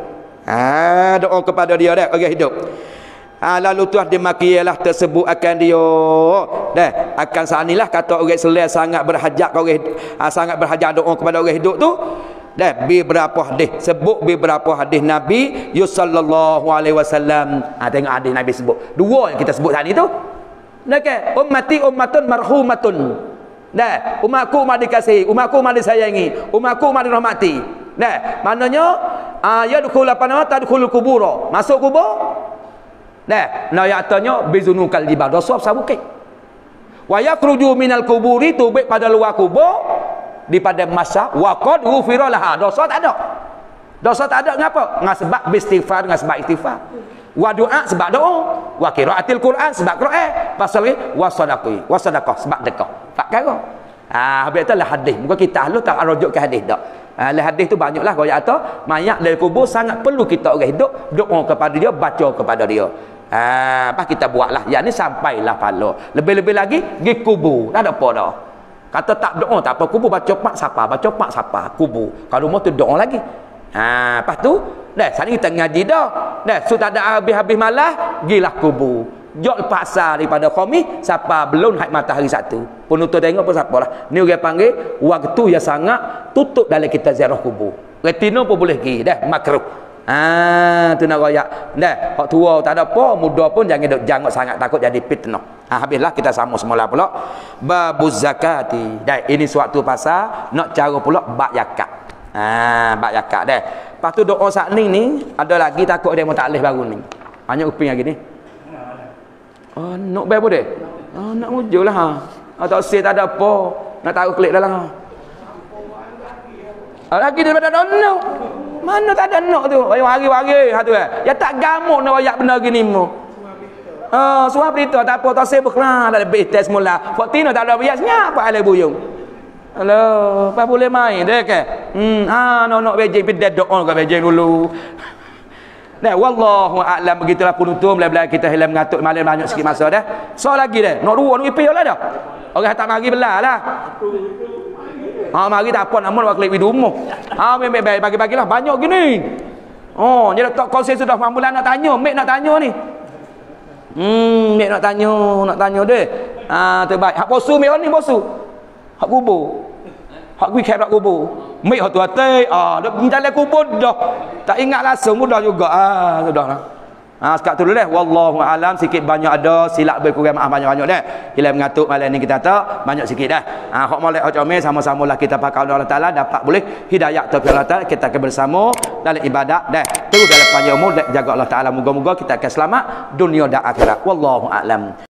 ha doa kepada dia dah orang hidup ha lalu tuah dimakiyalah tersebut akan dia dah akan sanilah kata orang Islam sangat berhajat orang ha, sangat berhajat doa kepada orang hidup tu. Dah beberapa hadis sebut beberapa hadis Nabi sallallahu alaihi wasallam. Ha tengok hadis Nabi sebut. Dua yang kita sebut tadi tu. Dah ke ummati ummatun marhumatun. Dah umatku umat dikasihi, umatku umat disayangi, umatku umat dirahmati. Dah maknanya ya dukul apa nama tadkhulul kubur. Masuk kubur. Dah nah ayatnya bizunukal jibal dosa sabukit. Wa yakhruju minal kuburi tubik pada luar kubur. Di pada masa waqad ghufira laha dosa tak ada. Dosa tak ada ngapa? Dengan sebab istighfar, dengan sebab istighfar. Wa doa sebab doa, wa qiraatil Quran sebab Quran, pasal ni wa sadaqi, wa sadaqah sebab sedekah. Tak kira. Ah habis itulah hadis. Muka kita ahlu tak rujuk ke hadis dak. Ah le hadis tu banyaklah royak atau mayat dari kubur sangat perlu kita orang hidup doa kepada dia, baca kepada dia. Ah apa kita buatlah. Yang ni sampailah pahala. Lebih-lebih lagi pergi kubur. Tak ada apa dah. Kata tak doa tak apa kubur baca pak siapa baca pak siapa kubur kalau mau tu doa lagi ha lepas tu dah sini kita ngaji dah dah so tak ada habis-habis malah gilah kubur jok paksa daripada khamis siapa belum naik matahari satu penutup tengok pun siapa lah ni orang panggil waktu yang sangat tutup dalam kita ziarah kubur retina pun boleh pergi dah makruh. Ah tu nak royak dah hak tua tak ada apa muda pun jangan duk jangok sangat takut jadi fitnah. Ha habislah kita sama semula pula babuz zakati. Dah ini suatu pasal nak cara pula bab zakat. Ha bab zakat dah. Lepas tu doa sat ni ni ada lagi takut dia mau taklih baru ni. Banyak uping lagi ni. Oh nak bayar boleh? Oh nak mujurlah ha. Oh, tak say tak ada apa. Nak taruh klik dalam. Ha. Lagi daripada dono. Mana tak ada nak tu. Hari-hari ha tu eh. Ya tak gamuk nak royak benda gini mu. Ah, uh, suah berita tak apa tak sibuk lah dah lebih test mula. Fortino tak ada biasnya apa ale buyung. Halo, apa boleh main dek ke? Hmm, ah no no bejeng pindah doa ke bejeng dulu. Nah, wallahu a'lam begitulah penutup bela-bela kita hilang mengatuk malam banyak sikit masa dah. So lagi dah. Nak dua nak ipil lah dah. Orang tak mari belah lah. Ha mari tak apa namun waktu lebih rumah. Ha baik-baik bagi-bagilah banyak gini. Oh, jadi tak konsep sudah mambulan nak tanya, mek nak tanya ni. Hmm, nek nak tanya, nak tanya deh. Ah, terbaik. Hak posu mai ni posu. Hak kubur. Hak kui khairat kubur. Mai hak tu hati. Ah, dak jalan kubur dah. Tak ingat langsung mudah juga. Ah, sudahlah. Ah, sekat tu dulu deh. Wallahu alam, sikit banyak ada silap berkurang maaf banyak-banyak deh. Hilang mengatuk malam ni kita tak banyak sikit dah. Ah, hak molek hak comel sama-sama lah kita pakai Allah Taala dapat boleh hidayah taufik Allah Taala kita akan bersama dalam ibadat dah. Terus dalam panjang umur jaga Allah Taala moga-moga kita akan selamat dunia dan akhirat. Wallahu alam.